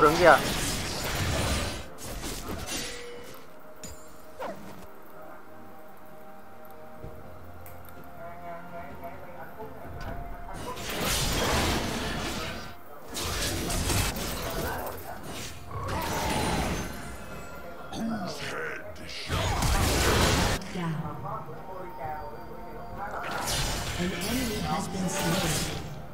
[SPEAKER 1] rừng kìa.
[SPEAKER 7] An enemy has been slain.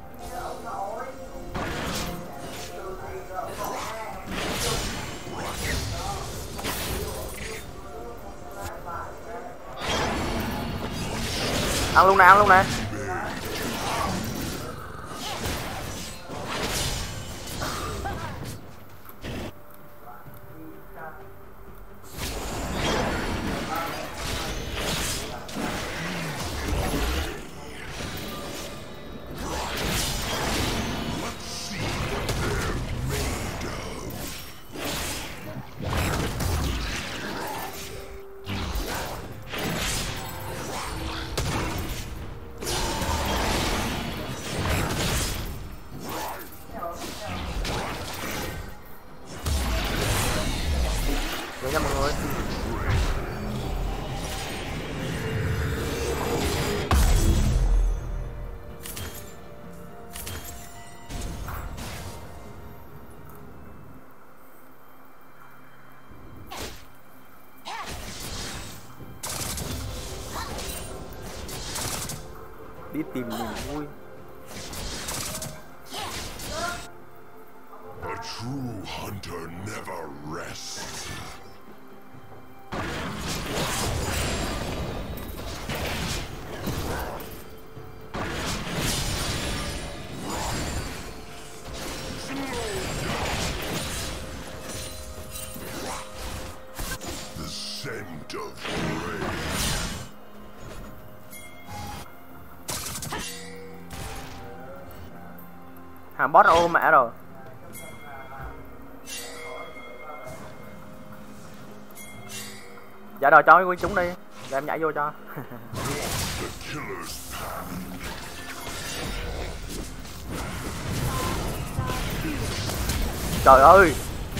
[SPEAKER 1] Ăn luôn nè, ăn luôn nè. Vậy nha mọi người. Đi tìm niềm vui.
[SPEAKER 6] A true hunter never rests. The scent of prey.
[SPEAKER 1] Hàng boss ô mẹ rồi. Dạ đòi cho cái chúng đi, để em nhảy vô cho. Trời ơi.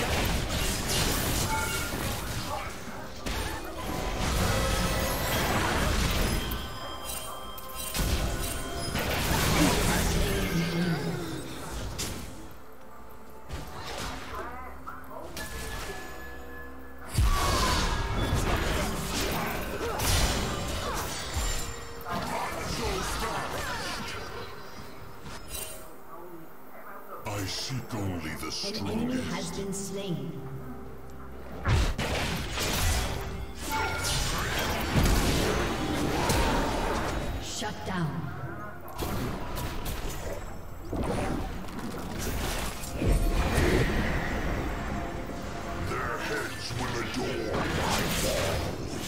[SPEAKER 6] I seek only the
[SPEAKER 7] An enemy has
[SPEAKER 6] strongest.
[SPEAKER 7] been slain. Shut down.
[SPEAKER 6] Their heads will adore my walls.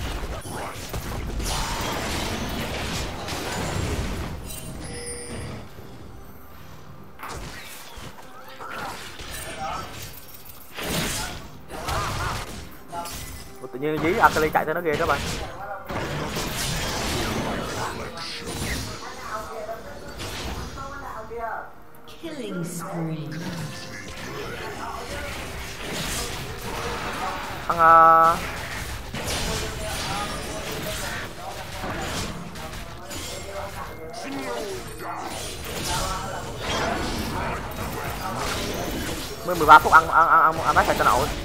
[SPEAKER 1] Ủa, tự nhiên dí Akali chạy tới nó ghê các bạn.
[SPEAKER 7] Killing spree.
[SPEAKER 1] Thằng uh... mới mười ba phút ăn ăn ăn ăn ăn bát cho nổi.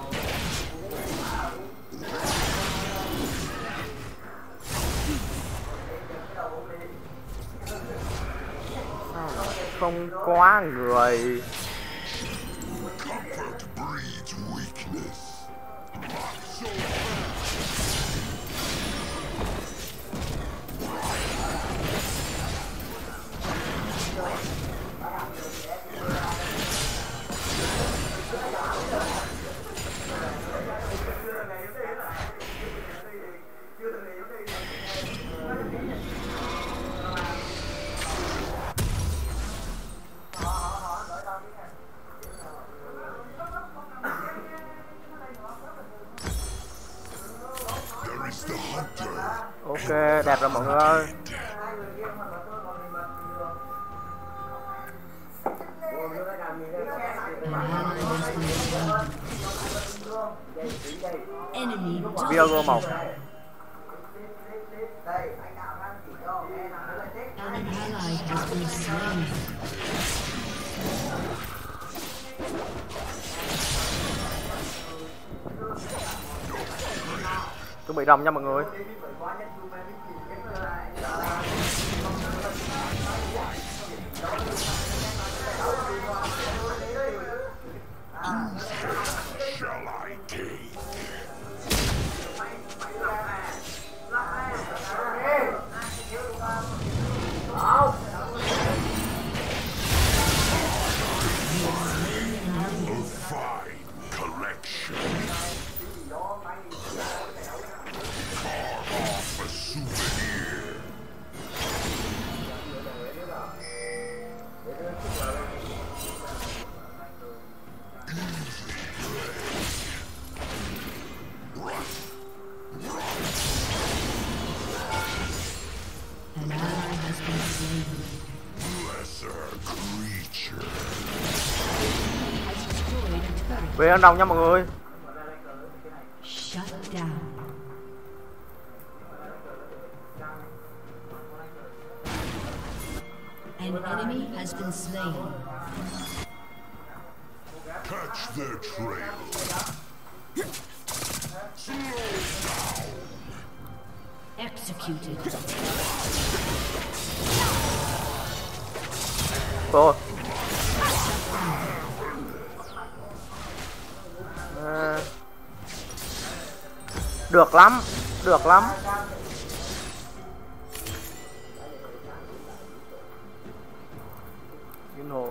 [SPEAKER 1] Không quá người. Ok, đẹp rồi mọi người ơi.
[SPEAKER 7] An ally Enemy
[SPEAKER 1] Video go một.
[SPEAKER 5] Đây, anh nào đang chỉ cho em là nó lại chết.
[SPEAKER 7] An ally has been slain.
[SPEAKER 1] Chuẩn bị rồng nha mọi người.
[SPEAKER 6] Shall I take? A fine collection. Carve off a souvenir.
[SPEAKER 7] An ally has been slain.
[SPEAKER 6] Lesser creature.
[SPEAKER 7] Has destroyed a turret.
[SPEAKER 1] Về ăn rồng nha mọi người.
[SPEAKER 7] Shut down. An enemy has been slain.
[SPEAKER 6] Catch their trail.
[SPEAKER 7] Executed.
[SPEAKER 1] Cô. À, được lắm, được lắm. Kim hồ.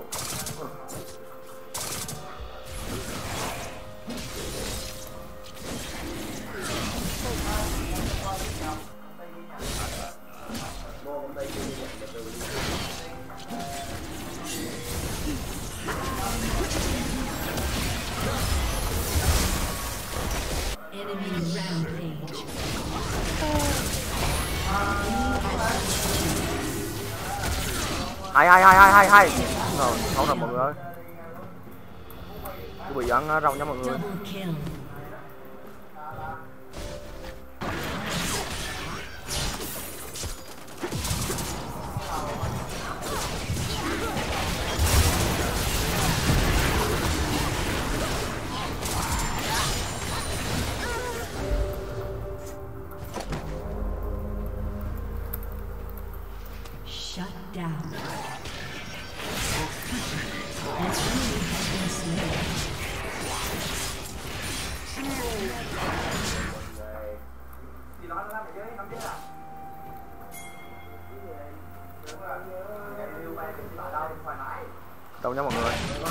[SPEAKER 7] Enemy rampage.
[SPEAKER 1] Hay hay hay hay hay hay. Rồi, không rồi mọi người ơi. Tôi bị ăn rồng nha mọi người.
[SPEAKER 7] Double kill. Shut down. An enemy has been slain.
[SPEAKER 1] Đâu nha mọi người.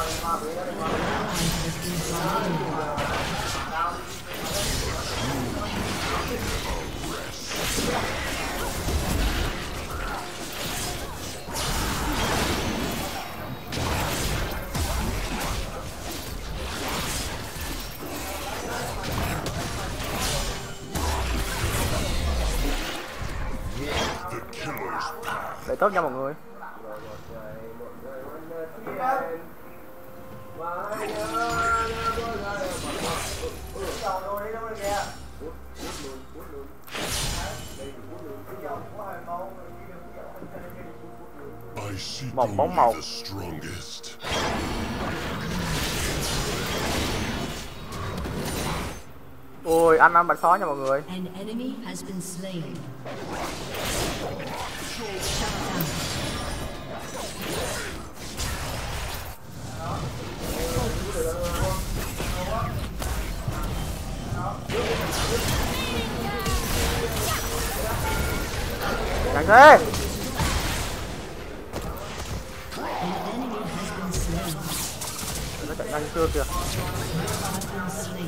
[SPEAKER 1] Để tốt nha mọi người.
[SPEAKER 6] I seek
[SPEAKER 1] Một bóng
[SPEAKER 6] only
[SPEAKER 1] màu.
[SPEAKER 6] the strongest.
[SPEAKER 1] Ôi anh ăn bạch sói nha mọi người.
[SPEAKER 7] An enemy has been slain. Shut down.
[SPEAKER 1] Nhanh thế.
[SPEAKER 7] An enemy has been slain.
[SPEAKER 1] Nó chạy nhanh chưa kìa.
[SPEAKER 7] Has been slain.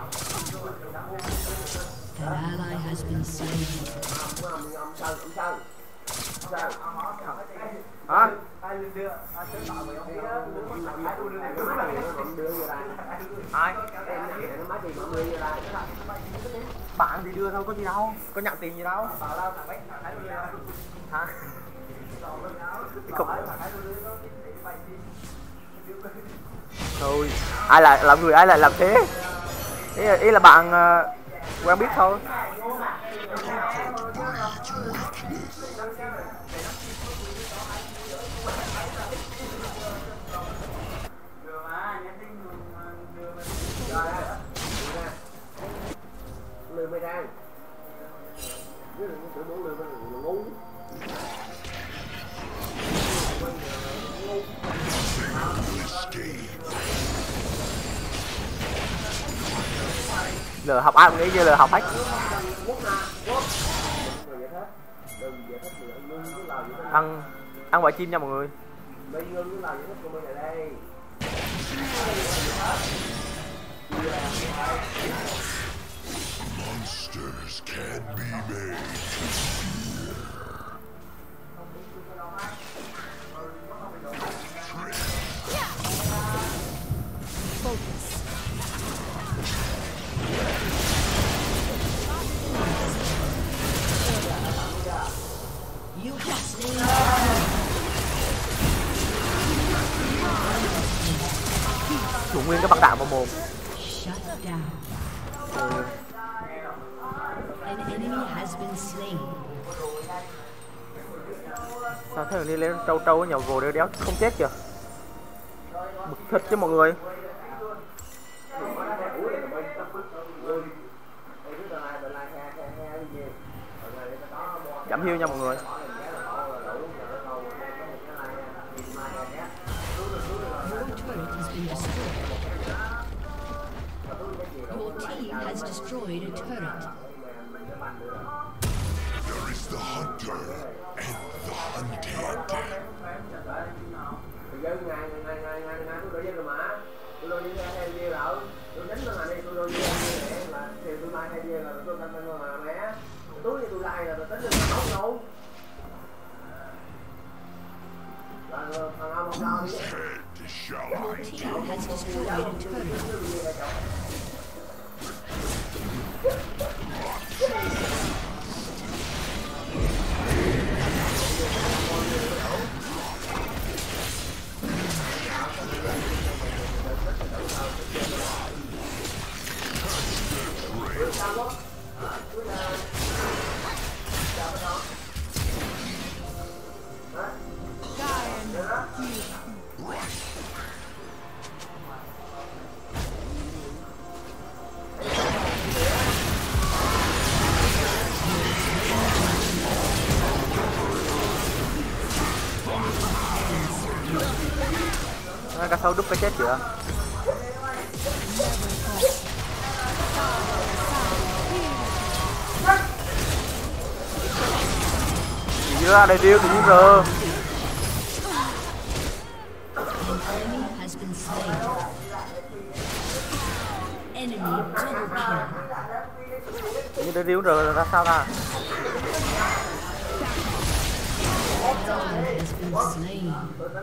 [SPEAKER 7] An ally has been slain.
[SPEAKER 1] Hả? Ai? Bạn thì đưa thôi có gì đâu. Có nhận tiền gì đâu. Hả? Không. Thôi, ai lại làm người ai lại làm thế? ý là, ý là bạn uh, quen biết thôi.
[SPEAKER 2] Lừa mày ra. Chứ đừng tự muốn lừa mày ngu.
[SPEAKER 1] Lừa học ai cũng nghĩ như lừa học hết. Ăn ăn quả chim nha mọi người.
[SPEAKER 6] Monsters can be made to fear.
[SPEAKER 7] You have slain.
[SPEAKER 1] Chủ nguyên cái băng đạo vào mồm.
[SPEAKER 7] Shut down. An enemy has been slain.
[SPEAKER 1] Sao thế đi lên trâu trâu nhỏ gồ đeo đéo không chết kìa. Bực thật chứ mọi người. Giảm hiêu nha mọi người.
[SPEAKER 7] Your team has destroyed a turret.
[SPEAKER 6] There is the hunter and the hunted.
[SPEAKER 2] Tôi ngày ngày ngày ngày ngày tôi đợi dân mà tôi đợi dân theo dê lợ tôi đánh nó là đi tôi đợi dân để là thì tôi lai theo dê là tôi canh canh mà mẹ túi thì tôi lai là tôi tính lên nó không đâu là thằng ông không lo đi.
[SPEAKER 7] Your team has destroyed a turret.
[SPEAKER 1] Cá sấu đúc cái chết chưa? Gì ra đây điêu tự nhiên rồi.
[SPEAKER 7] Enemy has been slain. Enemy double kill.
[SPEAKER 1] Như đây điêu rồi ra sao ta?
[SPEAKER 7] Enemy has been slain.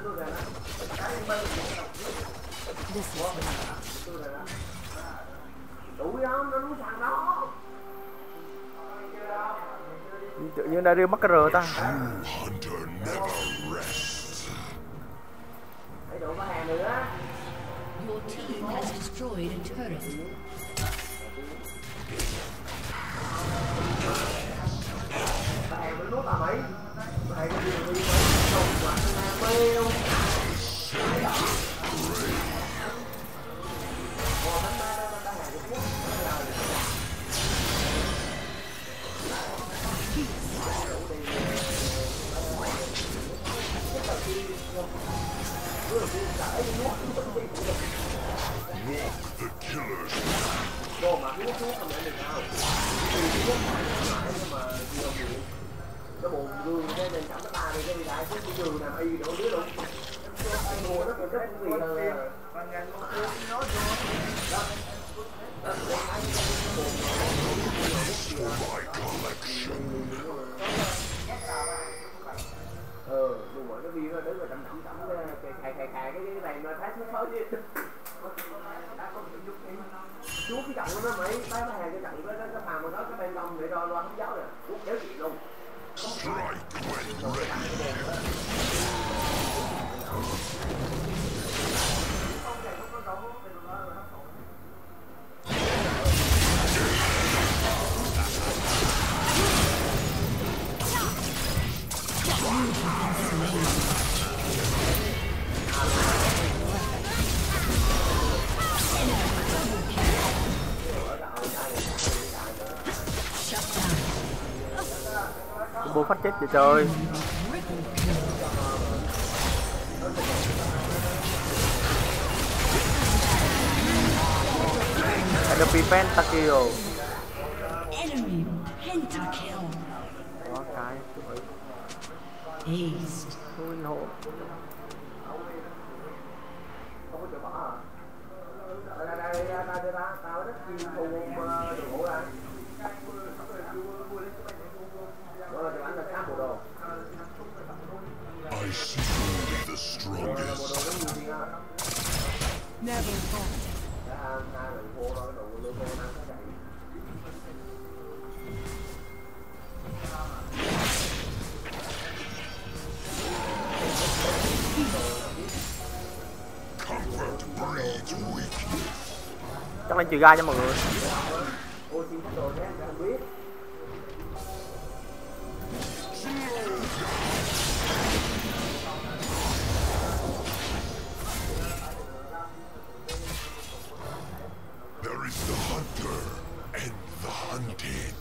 [SPEAKER 1] Tự nhiên đã đưa mắc cái rờ ta.
[SPEAKER 6] Hunter never rests.
[SPEAKER 7] Your team has destroyed a turret.
[SPEAKER 6] The killers.
[SPEAKER 2] Cái bộ gương cái nên chậm cái ta đi cái đi đại cái gương làm y đổ dưới luôn. Ai mua nó còn rất vì hơn. Còn ngành nó cứ nói vô. Ờ, đúng rồi, cái viên nó đứng rồi chậm chậm chậm cái khài khài khài cái cái này nó thấy nó xấu chứ. Chú cái trận nó mấy mấy mấy hàng cái trận cái cái phàm mà đó cái bên đông để rồi lo không giáo rồi. Quốc kéo gì luôn.
[SPEAKER 6] Strike when ready.
[SPEAKER 1] Bố phát chết vậy trời. Enemy pentakill.
[SPEAKER 7] Enemy pentakill.
[SPEAKER 1] Có cái
[SPEAKER 7] Aced.
[SPEAKER 1] Win hộ.
[SPEAKER 6] I see only the strongest.
[SPEAKER 8] Never fall.
[SPEAKER 6] Comfort breeds weakness.
[SPEAKER 1] Chắc lên trừ gai cho mọi người.
[SPEAKER 6] There is the hunter and the hunted.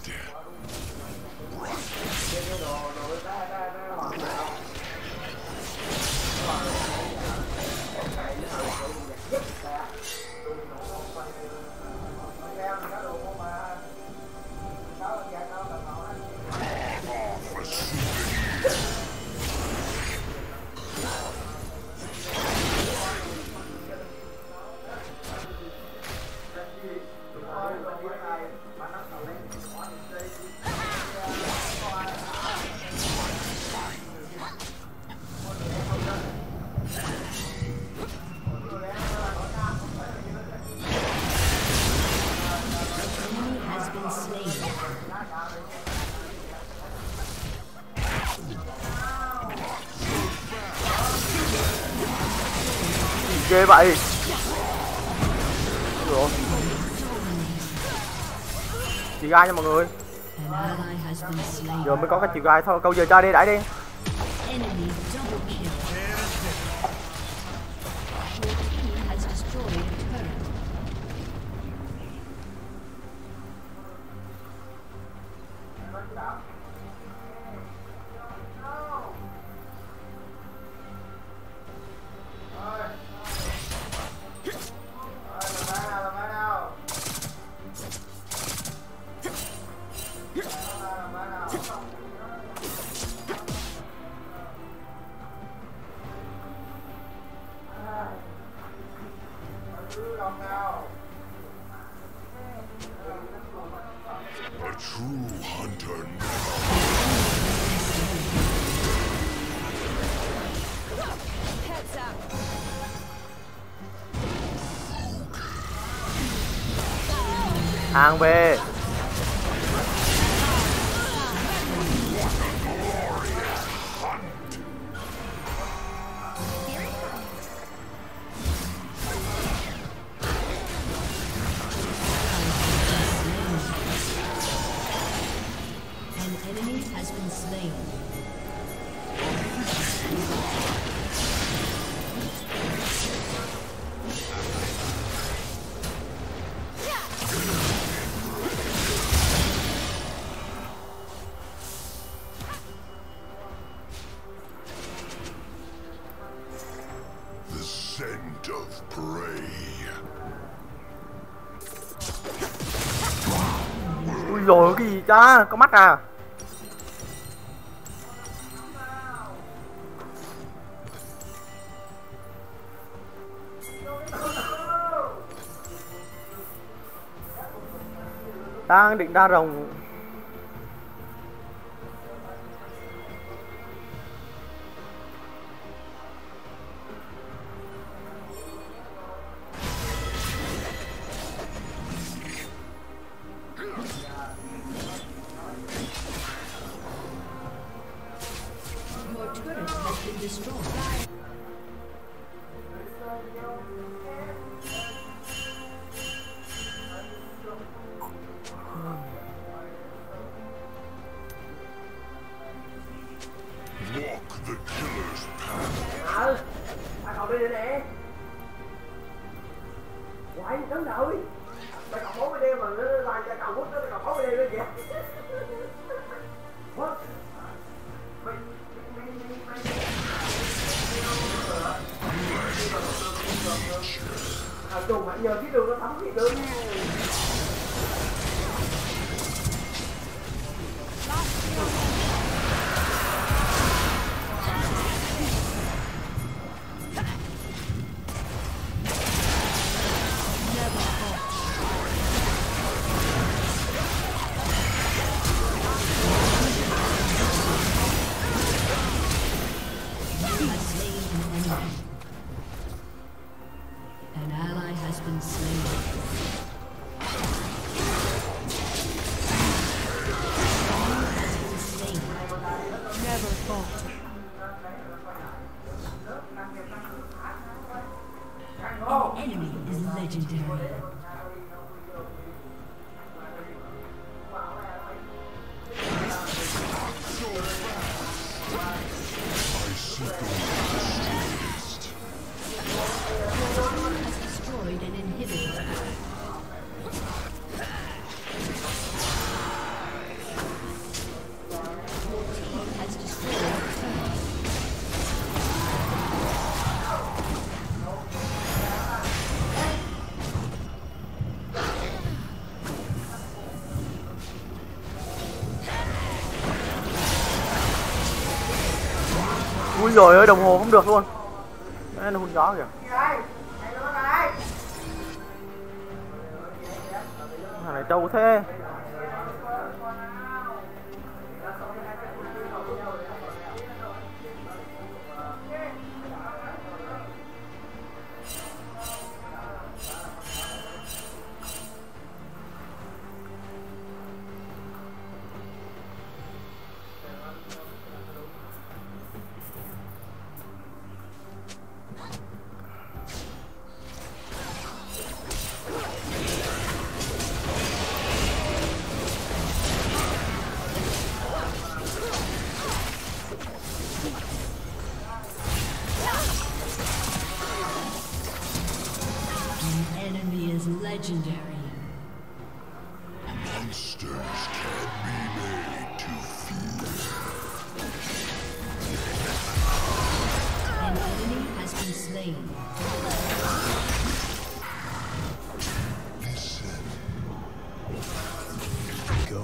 [SPEAKER 1] Ghê vậy. Rồi. Chị gai nha mọi người. Giờ mới có cái chị gai thôi, câu giờ cho đi đẩy đi. A true hunter Hàng về.
[SPEAKER 6] scent of prey.
[SPEAKER 1] Ui dồi, cái gì cha, có mắt à. Đang định ra rồng.
[SPEAKER 7] Your turret has been destroyed.
[SPEAKER 1] Ui rồi ơi, đồng hồ không được luôn. Đấy, nó hút gió kìa. Thằng này trâu thế.
[SPEAKER 7] Legendary.
[SPEAKER 6] Monsters can be made to fear.
[SPEAKER 7] An enemy has been slain.
[SPEAKER 6] Listen. Go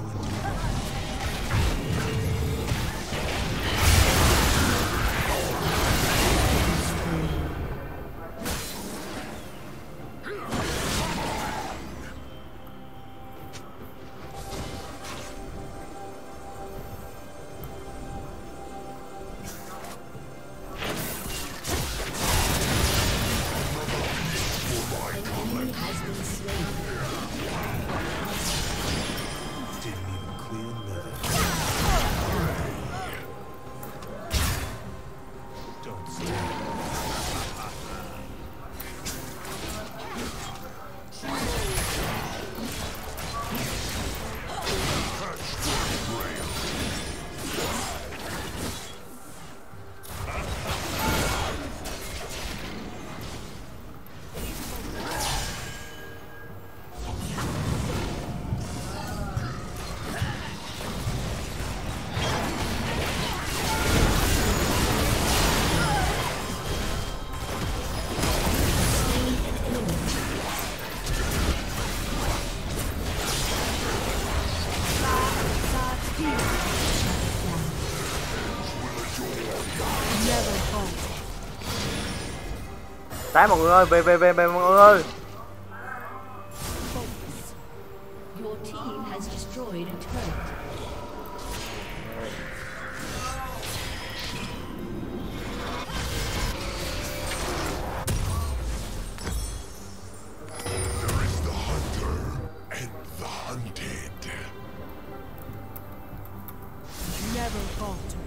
[SPEAKER 1] Đấy mọi người ơi, về về về về mọi người ơi.
[SPEAKER 7] Your team has destroyed a turret.
[SPEAKER 6] There is the hunter and the hunted.
[SPEAKER 8] Never falter.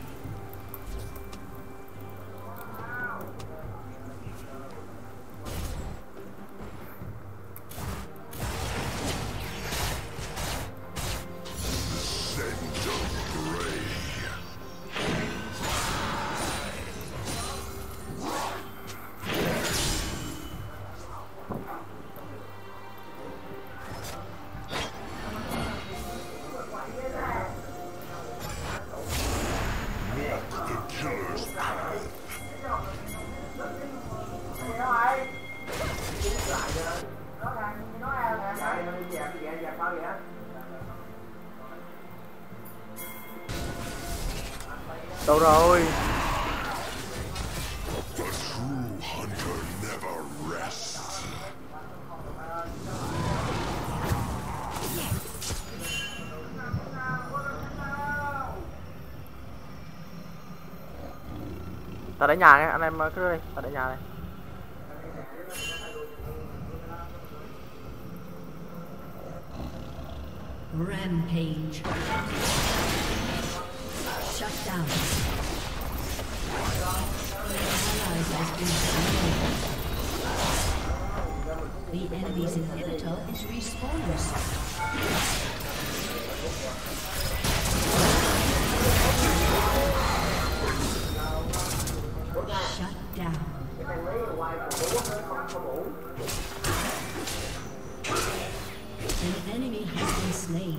[SPEAKER 1] Đâu rồi?
[SPEAKER 6] The true hunter never rests.
[SPEAKER 1] Ta để nhà nhé, anh em cứ đi, ta để nhà đây.
[SPEAKER 7] Rampage. Shut down. Allies has been slain. The enemy's inhibitor is respawning. Shut down. An enemy has been slain.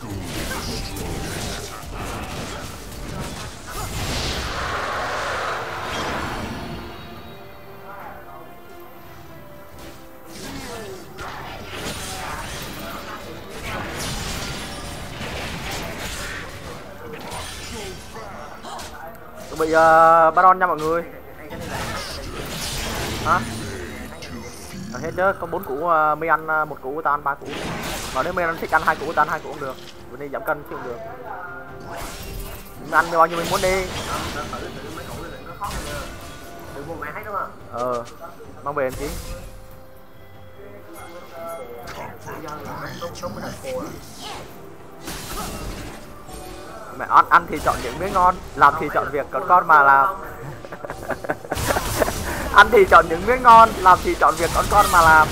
[SPEAKER 1] Chuẩn bị uh, Baron nha mọi người. Hả? À, hết chứ, có bốn củ uh, mi ăn uh, một củ ta ăn ba củ. Mà nếu mi ăn thích ăn hai củ ta ăn hai củ cũng được. Bữa nay giảm cân chứ không được. Mình ăn bao nhiêu mình muốn đi.
[SPEAKER 2] Đừng mua mẹ thấy đúng không?
[SPEAKER 1] Ờ, mang về làm chí. Mẹ ăn ăn thì chọn những miếng ngon, làm thì chọn việc còn con mà làm. Ăn thì chọn những miếng ngon, làm thì chọn việc con con mà làm.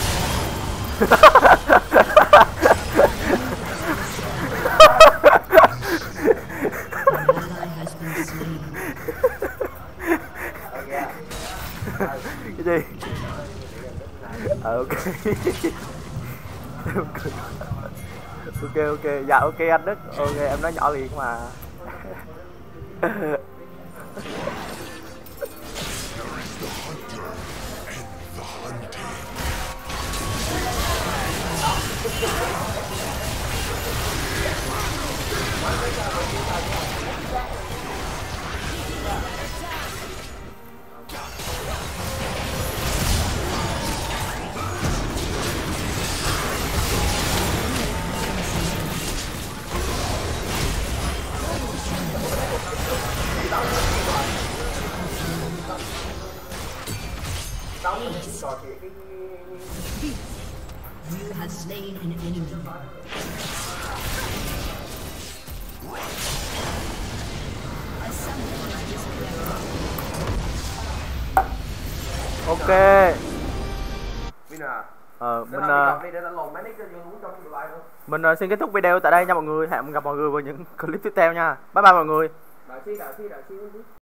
[SPEAKER 1] Cái gì? À, ok. Ok ok, dạ ok anh Đức. Ok em nói nhỏ liền mà.
[SPEAKER 7] You have slain an enemy. A summoner has disconnected.
[SPEAKER 1] Ok. Ờ, mình uh, mình uh, xin kết thúc video tại đây nha mọi người. Hẹn gặp mọi người vào những clip tiếp theo nha. Bye bye mọi người.